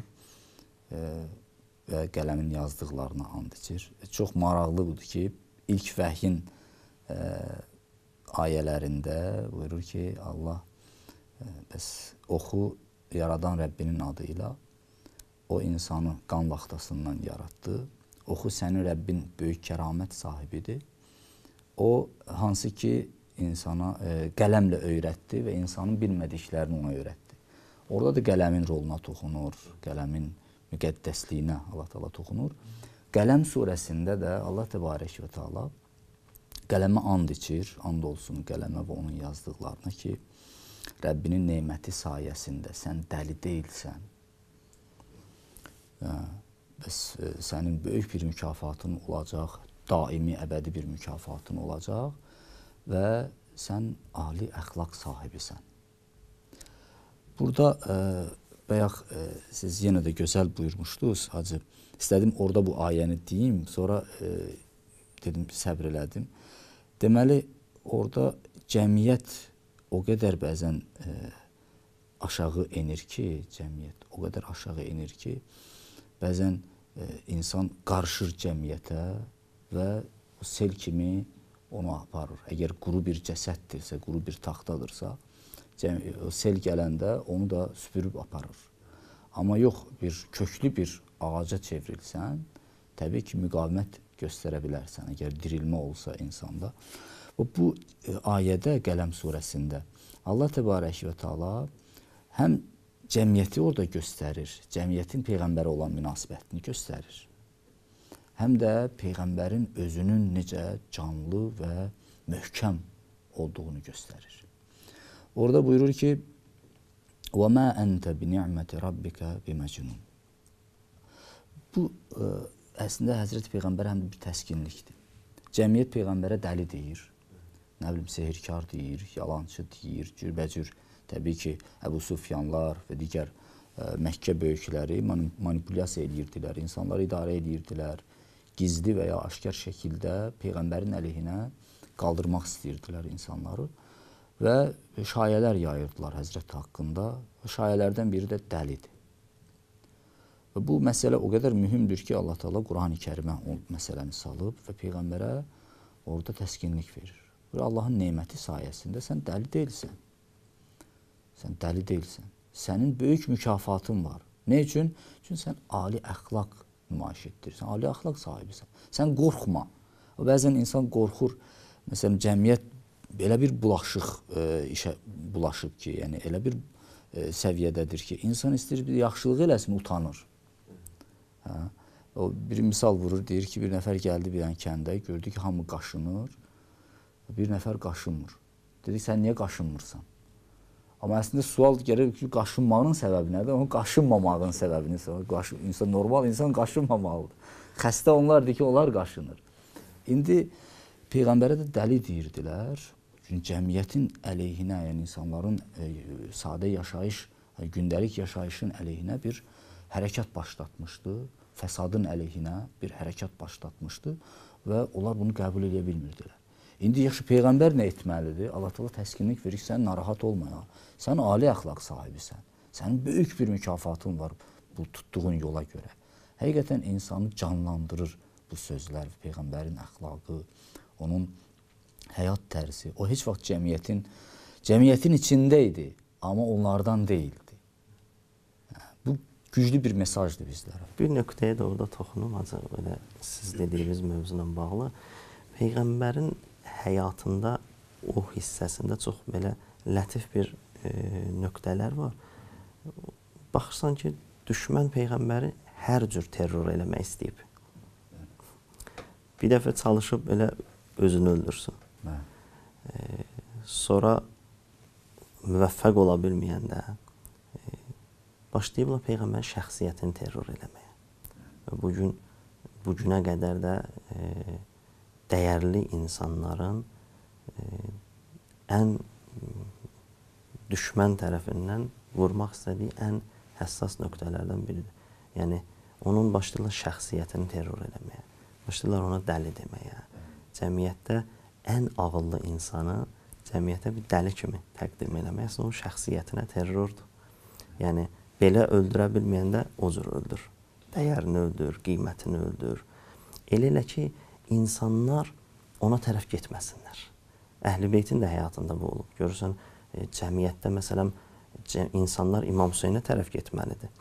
və qələmin yazdıqlarına and içir. Çox maraqlı budur ki, ilk vəhyin ayələrində buyurur ki, Allah bəs oxu yaradan Rəbbinin adıyla o insanı qan laxtasından yaratdı. Oxu sənin Rəbbin böyük kəramət sahibidir. O, hansı ki, insana qələmlə öyrətdi və insanın bilmədiklərini ona öyrətdi. Orada da qələmin roluna toxunur, qələmin müqəddəsliyinə Allah Teala toxunur. Qələm surəsində də Allah Təbarək və Teala qələmə and içir, and olsun qələmə və onun yazdıqlarına ki, Rəbbinin neməti sayəsində sən dəli deyilsən. Bəs sənin böyük bir mükafatın olacaq, daimi, əbədi bir mükafatın olacaq və sən ali əxlaq sahibisən. Burada bayaq siz yenə də gözəl buyurmuşdunuz, Hacı. İstədim orada bu ayəni deyim, sonra dedim, səbr elədim. Deməli, orada cəmiyyət o qədər bəzən aşağı enir ki, cəmiyyət o qədər aşağı enir ki, bəzən insan qarışır cəmiyyətə və o sel kimi onu aparır. Əgər quru bir cəsəddirsə, quru bir taxtadırsa, o sel gələndə onu da süpürüb aparır. Amma yox, bir köklü bir ağaca çevrilsən, təbii ki, müqavimət göstərə bilərsən, əgər dirilmə olsa insanda. Bu ayədə, Qələm surəsində Allah Təbarək və Teala həm cəmiyyəti orada göstərir, cəmiyyətin Peyğəmbərə olan münasibətini göstərir. Həm də Peyğəmbərin özünün necə canlı və möhkəm olduğunu göstərir. Orada buyurur ki, وَمَا أَنْتَ بِنِعْمَةِ رَبِّكَ بِمَجْنُونَ. Bu, əslində Həzrəti Peyğəmbər həm də bir təskinlikdir. Cəmiyyət Peyğəmbərə dəli deyir, nə bilim, sehirkar deyir, yalancı deyir, cürbəcür. Təbii ki, Əbu Sufyanlar və digər Məkkə böyükləri manipulyasiya edirdilər, insanları idarə edirdilər, gizli və ya aşkar şəkildə Peyğəmbərin əleyhinə qaldırmaq istəyirdilər insanları və şayələr yayırdılar Həzrəti haqqında. Şayələrdən biri də dəlidir. Və bu məsələ o qədər mühümdür ki, Allah Teala Qurani Kərimə o məsələni salıb və Peyğəmbərə orada təskinlik verir. Və Allahın neməti sayəsində sən dəli deyilsən. Sən dəli deyilsən. Sənin böyük mükafatın var. Ne üçün? Çünki sən ali əxlaq nümayiş etdirirsən, ali əxlaq sahibisən. Sən qorxma. Bəzən insan qorxur. Məsələn, cəmiyyət belə bir işə bulaşıb ki, yəni elə bir səviyyədədir ki, insan istəyir bir yaxşılıq eləsin, utanır. O bir misal vurur, deyir ki, bir nəfər gəldi bir kəndə, gördü ki, hamı qaşınır, bir nəfər qaşınmır. Dedi, sən niyə qaşınmırsan? Amma əslində sual gəlir ki, qaşınmağının səbəbi nədir? Onun qaşınmamağının səbəbini sorur. Normal insan qaşınmamalıdır. Xəstə onlardır ki, onlar qaşınır. İndi Peyğəmbərə də dəli deyirdilər. Çünki cəmiyyətin əleyhinə, yəni insanların sadə yaşayış, gündəlik yaşayışın əleyhinə bir hərəkat başlatmışdı. Fəsadın əleyhinə bir hərəkat başlatmışdı və onlar bunu qəbul edə bilmirdilər. İndi yaxşı Peyğəmbər nə etməlidir? Allah Teala təskinlik verir ki, sən narahat olma. Sən ali əxlaq sahibisən. Sənin böyük bir mükafatın var bu tutduğun yola görə. Həqiqətən insanı canlandırır bu sözlər, Peyğəmbərin əxlaqı, onun həyat tərzi. O heç vaxt cəmiyyətin içində idi, amma onlardan deyildi. Bu güclü bir mesajdır bizlərə. Bir nöqtəyə də orada toxunum, ancaq elə siz dediyiniz mövzuyla bağlı. Peyğəmbərin həyatında o hissəsində çox belə lətif bir nöqtələr var. Baxırsan ki, düşmən Peyğəmbəri hər cür terror eləmək istəyib. Bir dəfə çalışıb elə özünü öldürsün. Sonra müvəffəq ola bilməyəndə başlayıblar Peyğəmbərin şəxsiyyətini terror eləməyə. Və bu günə qədər də dəyərli insanların ən düşmən tərəfindən vurmaq istədiyi ən həssas nöqtələrdən biridir. Yəni, onun başlayırlar şəxsiyyətini terror eləməyə, başlayırlar ona dəli deməyə. Cəmiyyətdə ən ağıllı insanı cəmiyyətə bir dəli kimi təqdim eləmək, əslində onun şəxsiyyətinə terrordur. Yəni, belə öldürə bilməyəndə o cür öldür. Dəyərini öldür, qiymətini öldür. Elə ki, insanlar ona tərəf getməsinlər. Əhl-i Beytin də həyatında bu olub. Görürsən, cəmiyyətdə məsələn, insanlar İmam Hüseynə tərəf getməlidir.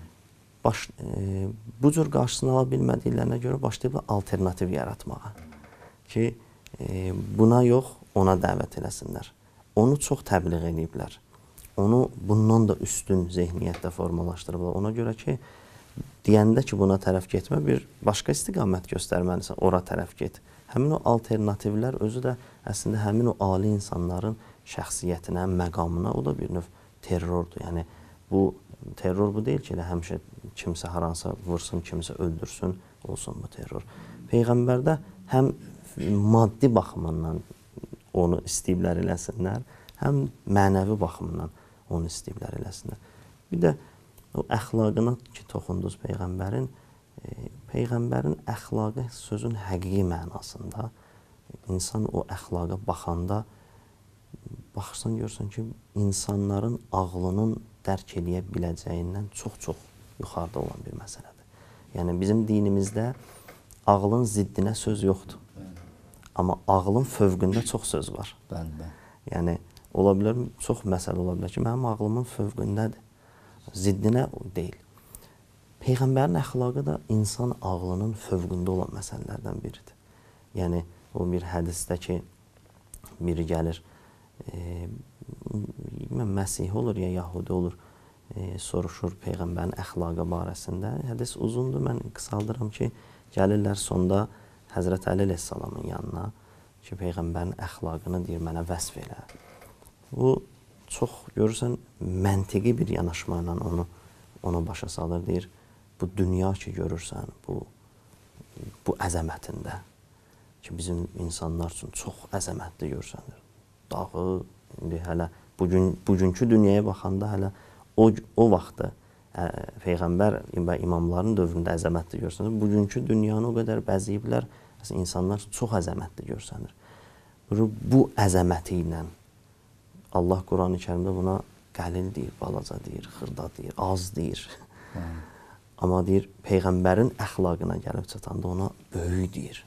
Bu cür qarşısını ala bilmədiklərinə görə başlayıblar alternativ yaratmağa. Ki, buna yox, ona dəvət eləsinlər. Onu çox təbliğ ediblər. Onu bundan da üstün zehniyyətdə formalaşdırıblar. Ona görə ki, deyəndə ki, buna tərəf getmə, bir başqa istiqamət göstərməlisən, ora tərəf get. Həmin o alternativlər özü də əslində həmin o ali insanların şəxsiyyətinə, məqamına, o da bir növ terrordur. Yəni, bu terror bu deyil ki, elə həmişə kimsə haransa vursun, kimsə öldürsün, olsun bu terror. Peyğəmbərdə həm maddi baxımından onu istəyiblər eləsinlər, həm mənəvi baxımından onu istəyiblər eləsinlər. Bir də o əxlaqına ki, toxundunuz Peyğəmbərin, Peyğəmbərin əxlaqı sözün həqiqi mənasında, insan o əxlaqa baxanda, baxırsan, görürsən ki, insanların ağlının dərk eləyə biləcəyindən çox-çox yuxarıda olan bir məsələdir. Yəni, bizim dinimizdə ağlın ziddinə söz yoxdur. Amma ağlın fövqündə çox söz var. Yəni, ola bilər, çox məsələ ola bilər ki, mənim ağlımın fövqündədir. Ziddinə deyil. Peyğəmbərin əxlaqı da insan ağlının fövqündə olan məsələlərdən biridir. Yəni, o bir hədisdə ki, biri gəlir, Məsih olur ya Yahudi olur, soruşur Peyğəmbərin əxlaqı barəsində. Hədis uzundur, mən qısaldıram ki, gəlirlər sonda Həzrət Əli əleyhissalamın yanına ki, Peyğəmbərin əxlaqını deyir, mənə vəsf elə. Bu, çox görürsən, məntiqi bir yanaşma ilə onu başa salır, deyir, bu dünya ki, görürsən, bu əzəmətində ki, bizim insanlar üçün çox əzəmətli görsənir. Dağı, indi hələ bugünkü dünyaya baxanda hələ o vaxtda Peyğəmbər və imamların dövründə əzəmətli görsənir. Bugünkü dünyanı o qədər bəzəyiblər, insanlar çox əzəmətli görsənir. Bu əzəməti ilə Allah Quran-ı Kərimdə buna qəlil deyir, balaca deyir, xırda deyir, az deyir. Amma deyir, Peyğəmbərin əxlaqına gəlib çatanda ona böyük deyir.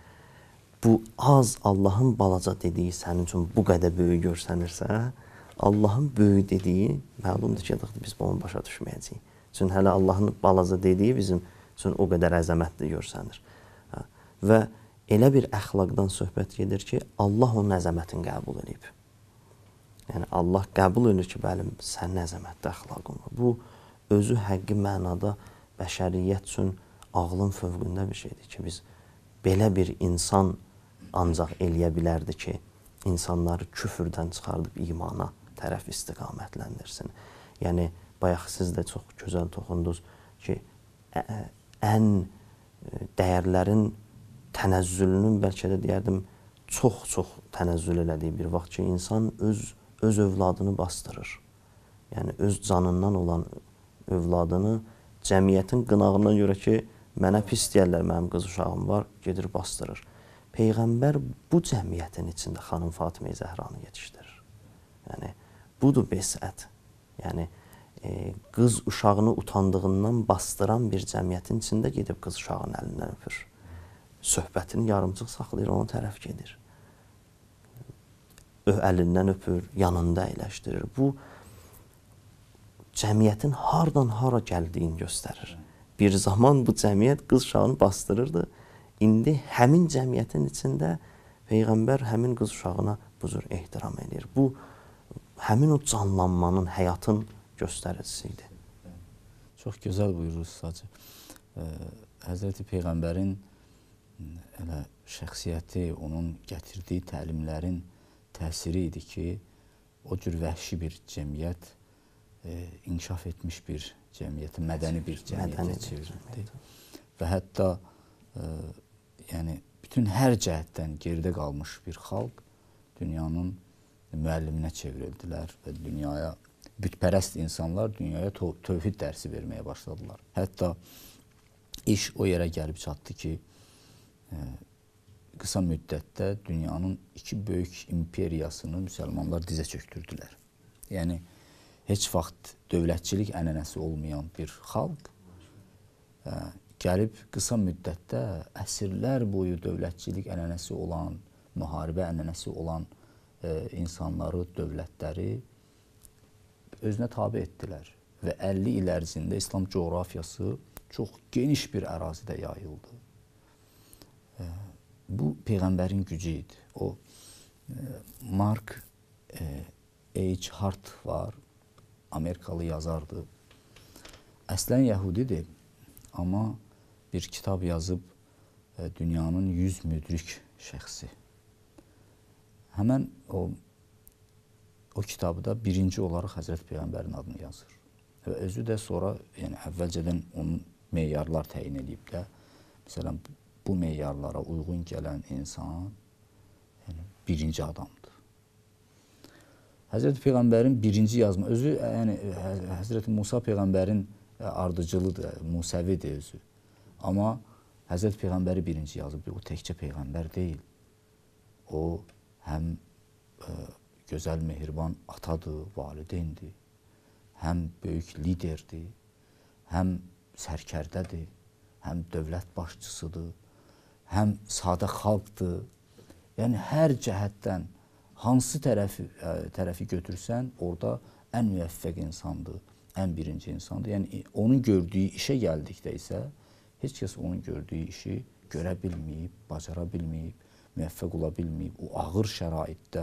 Bu az Allahın balaca dediyi sənin üçün bu qədər böyük görsənirsə, Allahın böyük dediyi, məlumdur ki, biz bunu başa düşməyəcəyik. Çünki hələ Allahın balaca dediyi bizim üçün o qədər əzəmətli görsənir. Və elə bir əxlaqdan söhbət gedir ki, Allah onun əzəmətini qəbul edib. Yəni, Allah qəbul edir ki, bəli, sənin əzəmətli əxlaqın var. Bu, özü həqqi mənada bəşəriyyət üçün ağlın fövqündə bir şeydir ki, biz belə bir insan ancaq eləyə bilərdi ki, insanları küfrdən çıxardıb imana tərəf istiqamətləndirsin. Yəni, bayaq siz də çox gözəl toxundunuz ki, ən dəyərlərin tənəzzülünün, bəlkə də deyərdim, çox-çox tənəzzül elədiyi bir vaxt ki, insan öz övladını bastırır. Yəni, öz canından olan övladını cəmiyyətin qınağına görə ki, mənə pis deyərlər, mənim qız uşağım var, gedir bastırır. Peyğəmbər bu cəmiyyətin içində xanım Fatimə-i Zəhranı yetişdirir. Yəni, budur besət. Yəni, qız uşağını utandığından bastıran bir cəmiyyətin içində gedib qız uşağının əlindən öpür. Söhbətini yarımçıq saxlayır, ona tərəf gedir. Əlindən öpür, yanında əyləşdirir. Bu, cəmiyyətin hardan hara gəldiyini göstərir. Bir zaman bu cəmiyyət qız uşağını bastırırdı. İndi həmin cəmiyyətin içində Peyğəmbər həmin qız uşağına bu cür ehtiram edir. Bu, həmin o canlanmanın, həyatın göstəricisi idi. Çox gözəl buyurursunuz Hacı. Həzrəti Peyğəmbərin elə şəxsiyyəti, onun gətirdiyi təlimlərin təsiri idi ki, o cür vəhşi bir cəmiyyət inkişaf etmiş bir cəmiyyəti, mədəni bir cəmiyyətə çevirdi. Və hətta yəni bütün hər cəhətdən geridə qalmış bir xalq dünyanın müəlliminə çevrildilər və dünyaya, bütpərəst insanlar dünyaya tövhid dərsi verməyə başladılar. Hətta iş o yerə gəlib çatdı ki, qısa müddətdə dünyanın iki böyük imperiyasını müsəlmanlar dizə çöktürdülər. Yəni, heç vaxt dövlətçilik ənənəsi olmayan bir xalq gəlib qısa müddətdə əsrlər boyu dövlətçilik ənənəsi olan, müharibə ənənəsi olan insanları, dövlətləri özünə tabe etdilər. Və 50 il ərzində İslam coğrafiyası çox geniş bir ərazidə yayıldı. Bu, Peyğəmbərin gücü idi. O, Mark H. Hart var, Amerikalı yazardı. Əslən Yəhudidir, amma bir kitab yazıb dünyanın 100 müdrik şəxsi. Həmən o kitabda birinci olaraq Həzrət Peyğəmbərin adını yazır. Və özü də sonra, yəni əvvəlcədən onun meyarlar təyin edib də, məsələn, bu meyarlara uyğun gələn insan birinci adamdır. Həzrəti Peyğəmbərin birinci yazma, özü, yəni Həzrəti Musa Peyğəmbərin ardıcılıdır, Musəvidir özü. Amma Həzrəti Peyğəmbəri birinci yazıb, o təkcə Peyğəmbər deyil. O, həm gözəl, mehriban atadır, valideyndir, həm böyük liderdir, həm sərkərdədir, həm dövlət başçısıdır, həm sadə xalqdır. Yəni, hər cəhətdən hansı tərəfi götürsən, orada ən müvəffəq insandır, ən birinci insandır. Yəni, onun gördüyü işə gəldikdə isə, heç kəs onun gördüyü işi görə bilməyib, bacara bilməyib, müvəffəq ola bilməyib. O ağır şəraitdə,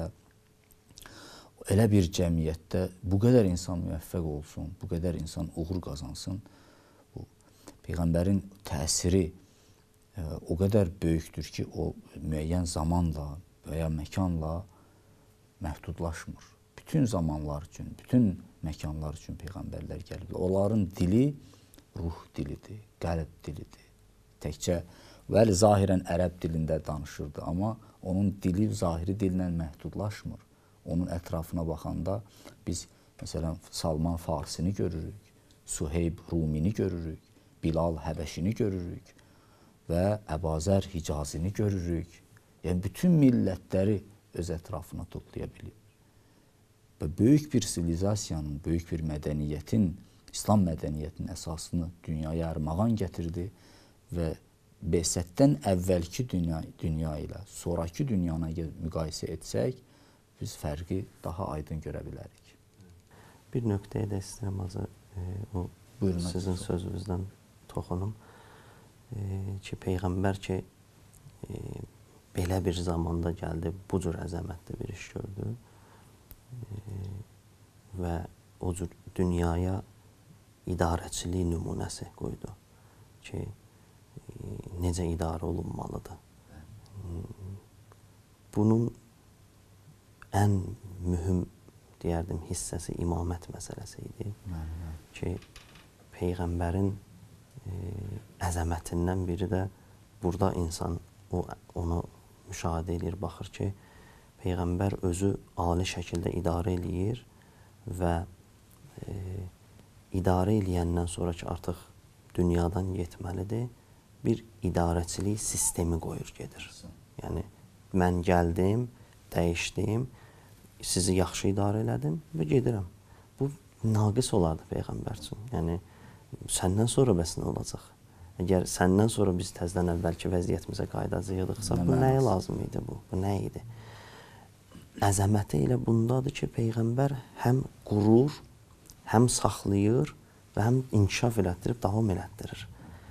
elə bir cəmiyyətdə bu qədər insan müvəffəq olsun, bu qədər insan uğur qazansın, Peyğəmbərin təsiri o qədər böyükdür ki, o müəyyən zamanla və ya məkanla məhdudlaşmır. Bütün zamanlar üçün, bütün məkanlar üçün Peyğəmbərlər gəliblər. Onların dili ruh dilidir, qəlb dilidir. Təkcə, bəli, zahirən ərəb dilində danışırdı, amma onun dili zahiri dillə məhdudlaşmır. Onun ətrafına baxanda biz, məsələn, Salman Farsini görürük, Suheyb Rumini görürük, Bilal Həbəşini görürük və Əbazər Hicazini görürük. Yəni, bütün millətləri öz ətrafına toplaya bilir. Və böyük bir sivilizasiyanın, böyük bir mədəniyyətin, İslam mədəniyyətinin əsasını dünyaya ərmağan gətirdi və Bəsətdən əvvəlki dünya ilə sonraki dünyana müqayisə etsək, biz fərqi daha aydın görə bilərik. Bir nöqtəyə də istəyirəm, sizin sözünüzdən toxunum ki, Peyğəmbər ki, belə bir zamanda gəldi, bu cür əzəmətli bir iş gördü və o cür dünyaya idarəçilik nümunəsi qoydu ki, necə idarə olunmalıdır. Bunun ən mühüm, deyərdim, hissəsi imamət məsələsi idi ki, Peyğəmbərin əzəmətindən biri də burada insan onu müşahidə edir, baxır ki, Peyğəmbər özü ali şəkildə idarə eləyir və idarə eləyəndən sonra ki, artıq dünyadan getməlidir, bir idarəçilik sistemi qoyur gedir. Yəni, mən gəldim, dəyişdim, sizi yaxşı idarə elədim və gedirəm. Bu, naqis olardı Peyğəmbər üçün. Yəni, səndən sonra bəs nə olacaq? Əgər səndən sonra biz təzdən əvvəlki vəziyyətimizə qaydacaqdıqsa, bu nəyə lazım idi bu? Bu nə idi? Əzəməti elə bundadır ki, Peyğəmbər həm qurur, həm saxlayır və həm inkişaf elətdirib davam elətdirir.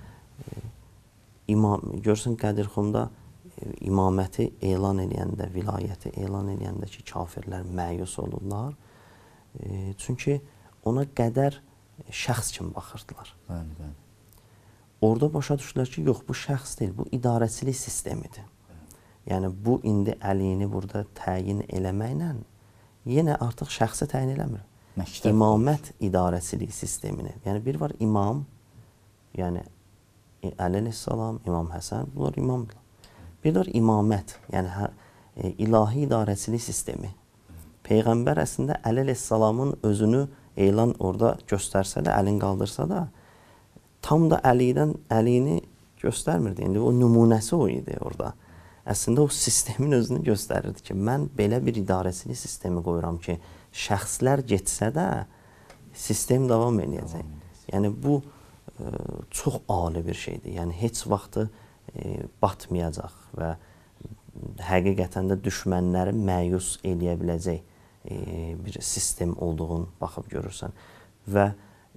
Görsən Qədirxunda imaməti elan edəndə, vilayəti elan edəndə ki, kafirlər məyus olurlar. Çünki ona qədər şəxs kimi baxırdılar. Bəli, bəli. Orada başa düşdülər ki, yox, bu şəxs deyil, bu idarəçilik sistemidir. Yəni, bu indi əlini burada təyin eləməklə yenə artıq şəxsi təyin eləmir. Məktəb İmamət idarəçilik sistemini. Yəni, bir var imam, yəni Əli əleyhissalam, İmam Həsən, bunlar imamdırlar. Bir var imamət, yəni ilahi idarəçilik sistemi. Peyğəmbər əslində Əli əleyhissalamın özünü elan orada göstərsə də, əlini qaldırsa da, tam da əlini göstərmirdi. İndi o nümunəsi o idi orada. Əslində o sistemin özünü göstərirdi ki, mən belə bir idarəçilik sistemi qoyuram ki, şəxslər getsə də sistem davam edəcək. Yəni bu çox ali bir şeydir. Yəni heç vaxtı batmayacaq və həqiqətən də düşmənləri məyus eləyə biləcək bir sistem olduğunu baxıb görürsən. Və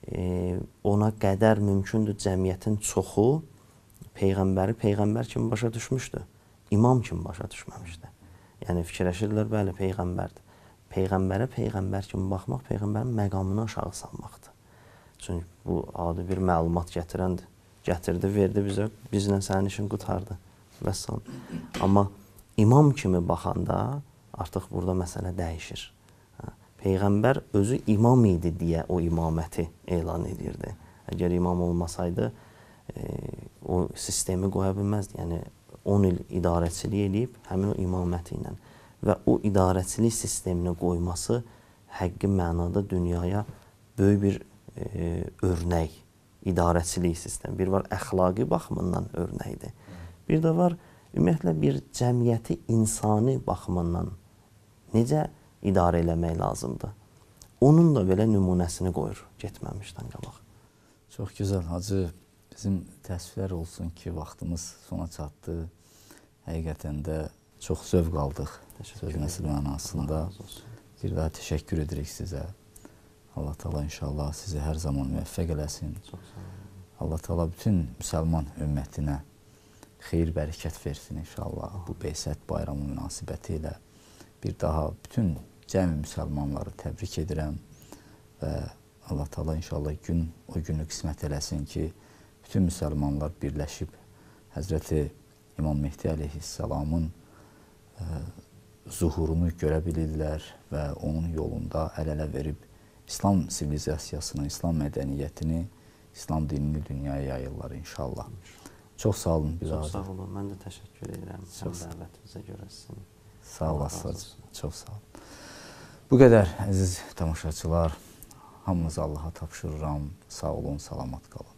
ona qədər mümkündür cəmiyyətin çoxu Peyğəmbəri Peyğəmbər kimi başa düşmüşdü. İmam kimi başa düşməmişdi. Yəni fikirləşirlər, bəli, Peyğəmbərdir. Peyğəmbərə Peyğəmbər kimi baxmaq, Peyğəmbərin məqamını aşağı salmaqdır. Çünki bu adi bir məlumat gətirdi, verdi bizə, bizlə sənin işin qutardı. Vəssalam. Amma imam kimi baxanda artıq burada məsələ dəyişir. Peyğəmbər özü imam idi deyə o imaməti elan edirdi. Əgər imam olmasaydı, o sistemi qoya bilməzdi. Yəni 10 il idarəçilik edib həmin o imaməti ilə və o idarəçilik sistemini qoyması həqiqi mənada dünyaya böyük bir örnək, idarəçilik sistemi. Bir var əxlaqi baxımından örnəkdir. Bir də var ümumiyyətlə bir cəmiyyəti insani baxımından necə idarə eləmək lazımdır. Onun da belə nümunəsini qoyur getməmişdən qabaq. Çox gözəl Hacı. Bizim təəssüflər olsun ki, vaxtımız sona çatdı. Həqiqətən də çox zövq aldıq sözünəsil mənasında. Bir daha təşəkkür edirik sizə. Allah Teala inşallah sizi hər zaman müvəffəq eləsin. Allah Teala bütün müsəlman ümmətinə xeyir, bərəkət versin inşallah. Bu Beysət bayramı münasibəti ilə bir daha bütün cəmi müsəlmanları təbrik edirəm və Allah Teala inşallah o günü qismət eləsin ki, bütün müsəlmanlar birləşib Həzrəti İmam Mehdi əleyhissalamın zuhurunu görə bilirlər və onun yolunda əl-ələ verib İslam sivilizasiyasını, İslam mədəniyyətini, İslam dinini dünyaya yayırlar inşallah. Çox sağ olun. Çox sağ olun. Mən də təşəkkür edirəm. Həm dəvətimizə görə sizin. Sağ olasınız. Çox sağ olun. Bu qədər əziz tamaşaçılar. Hamınızı Allaha tapşırıram. Sağ olun, salamat qalın.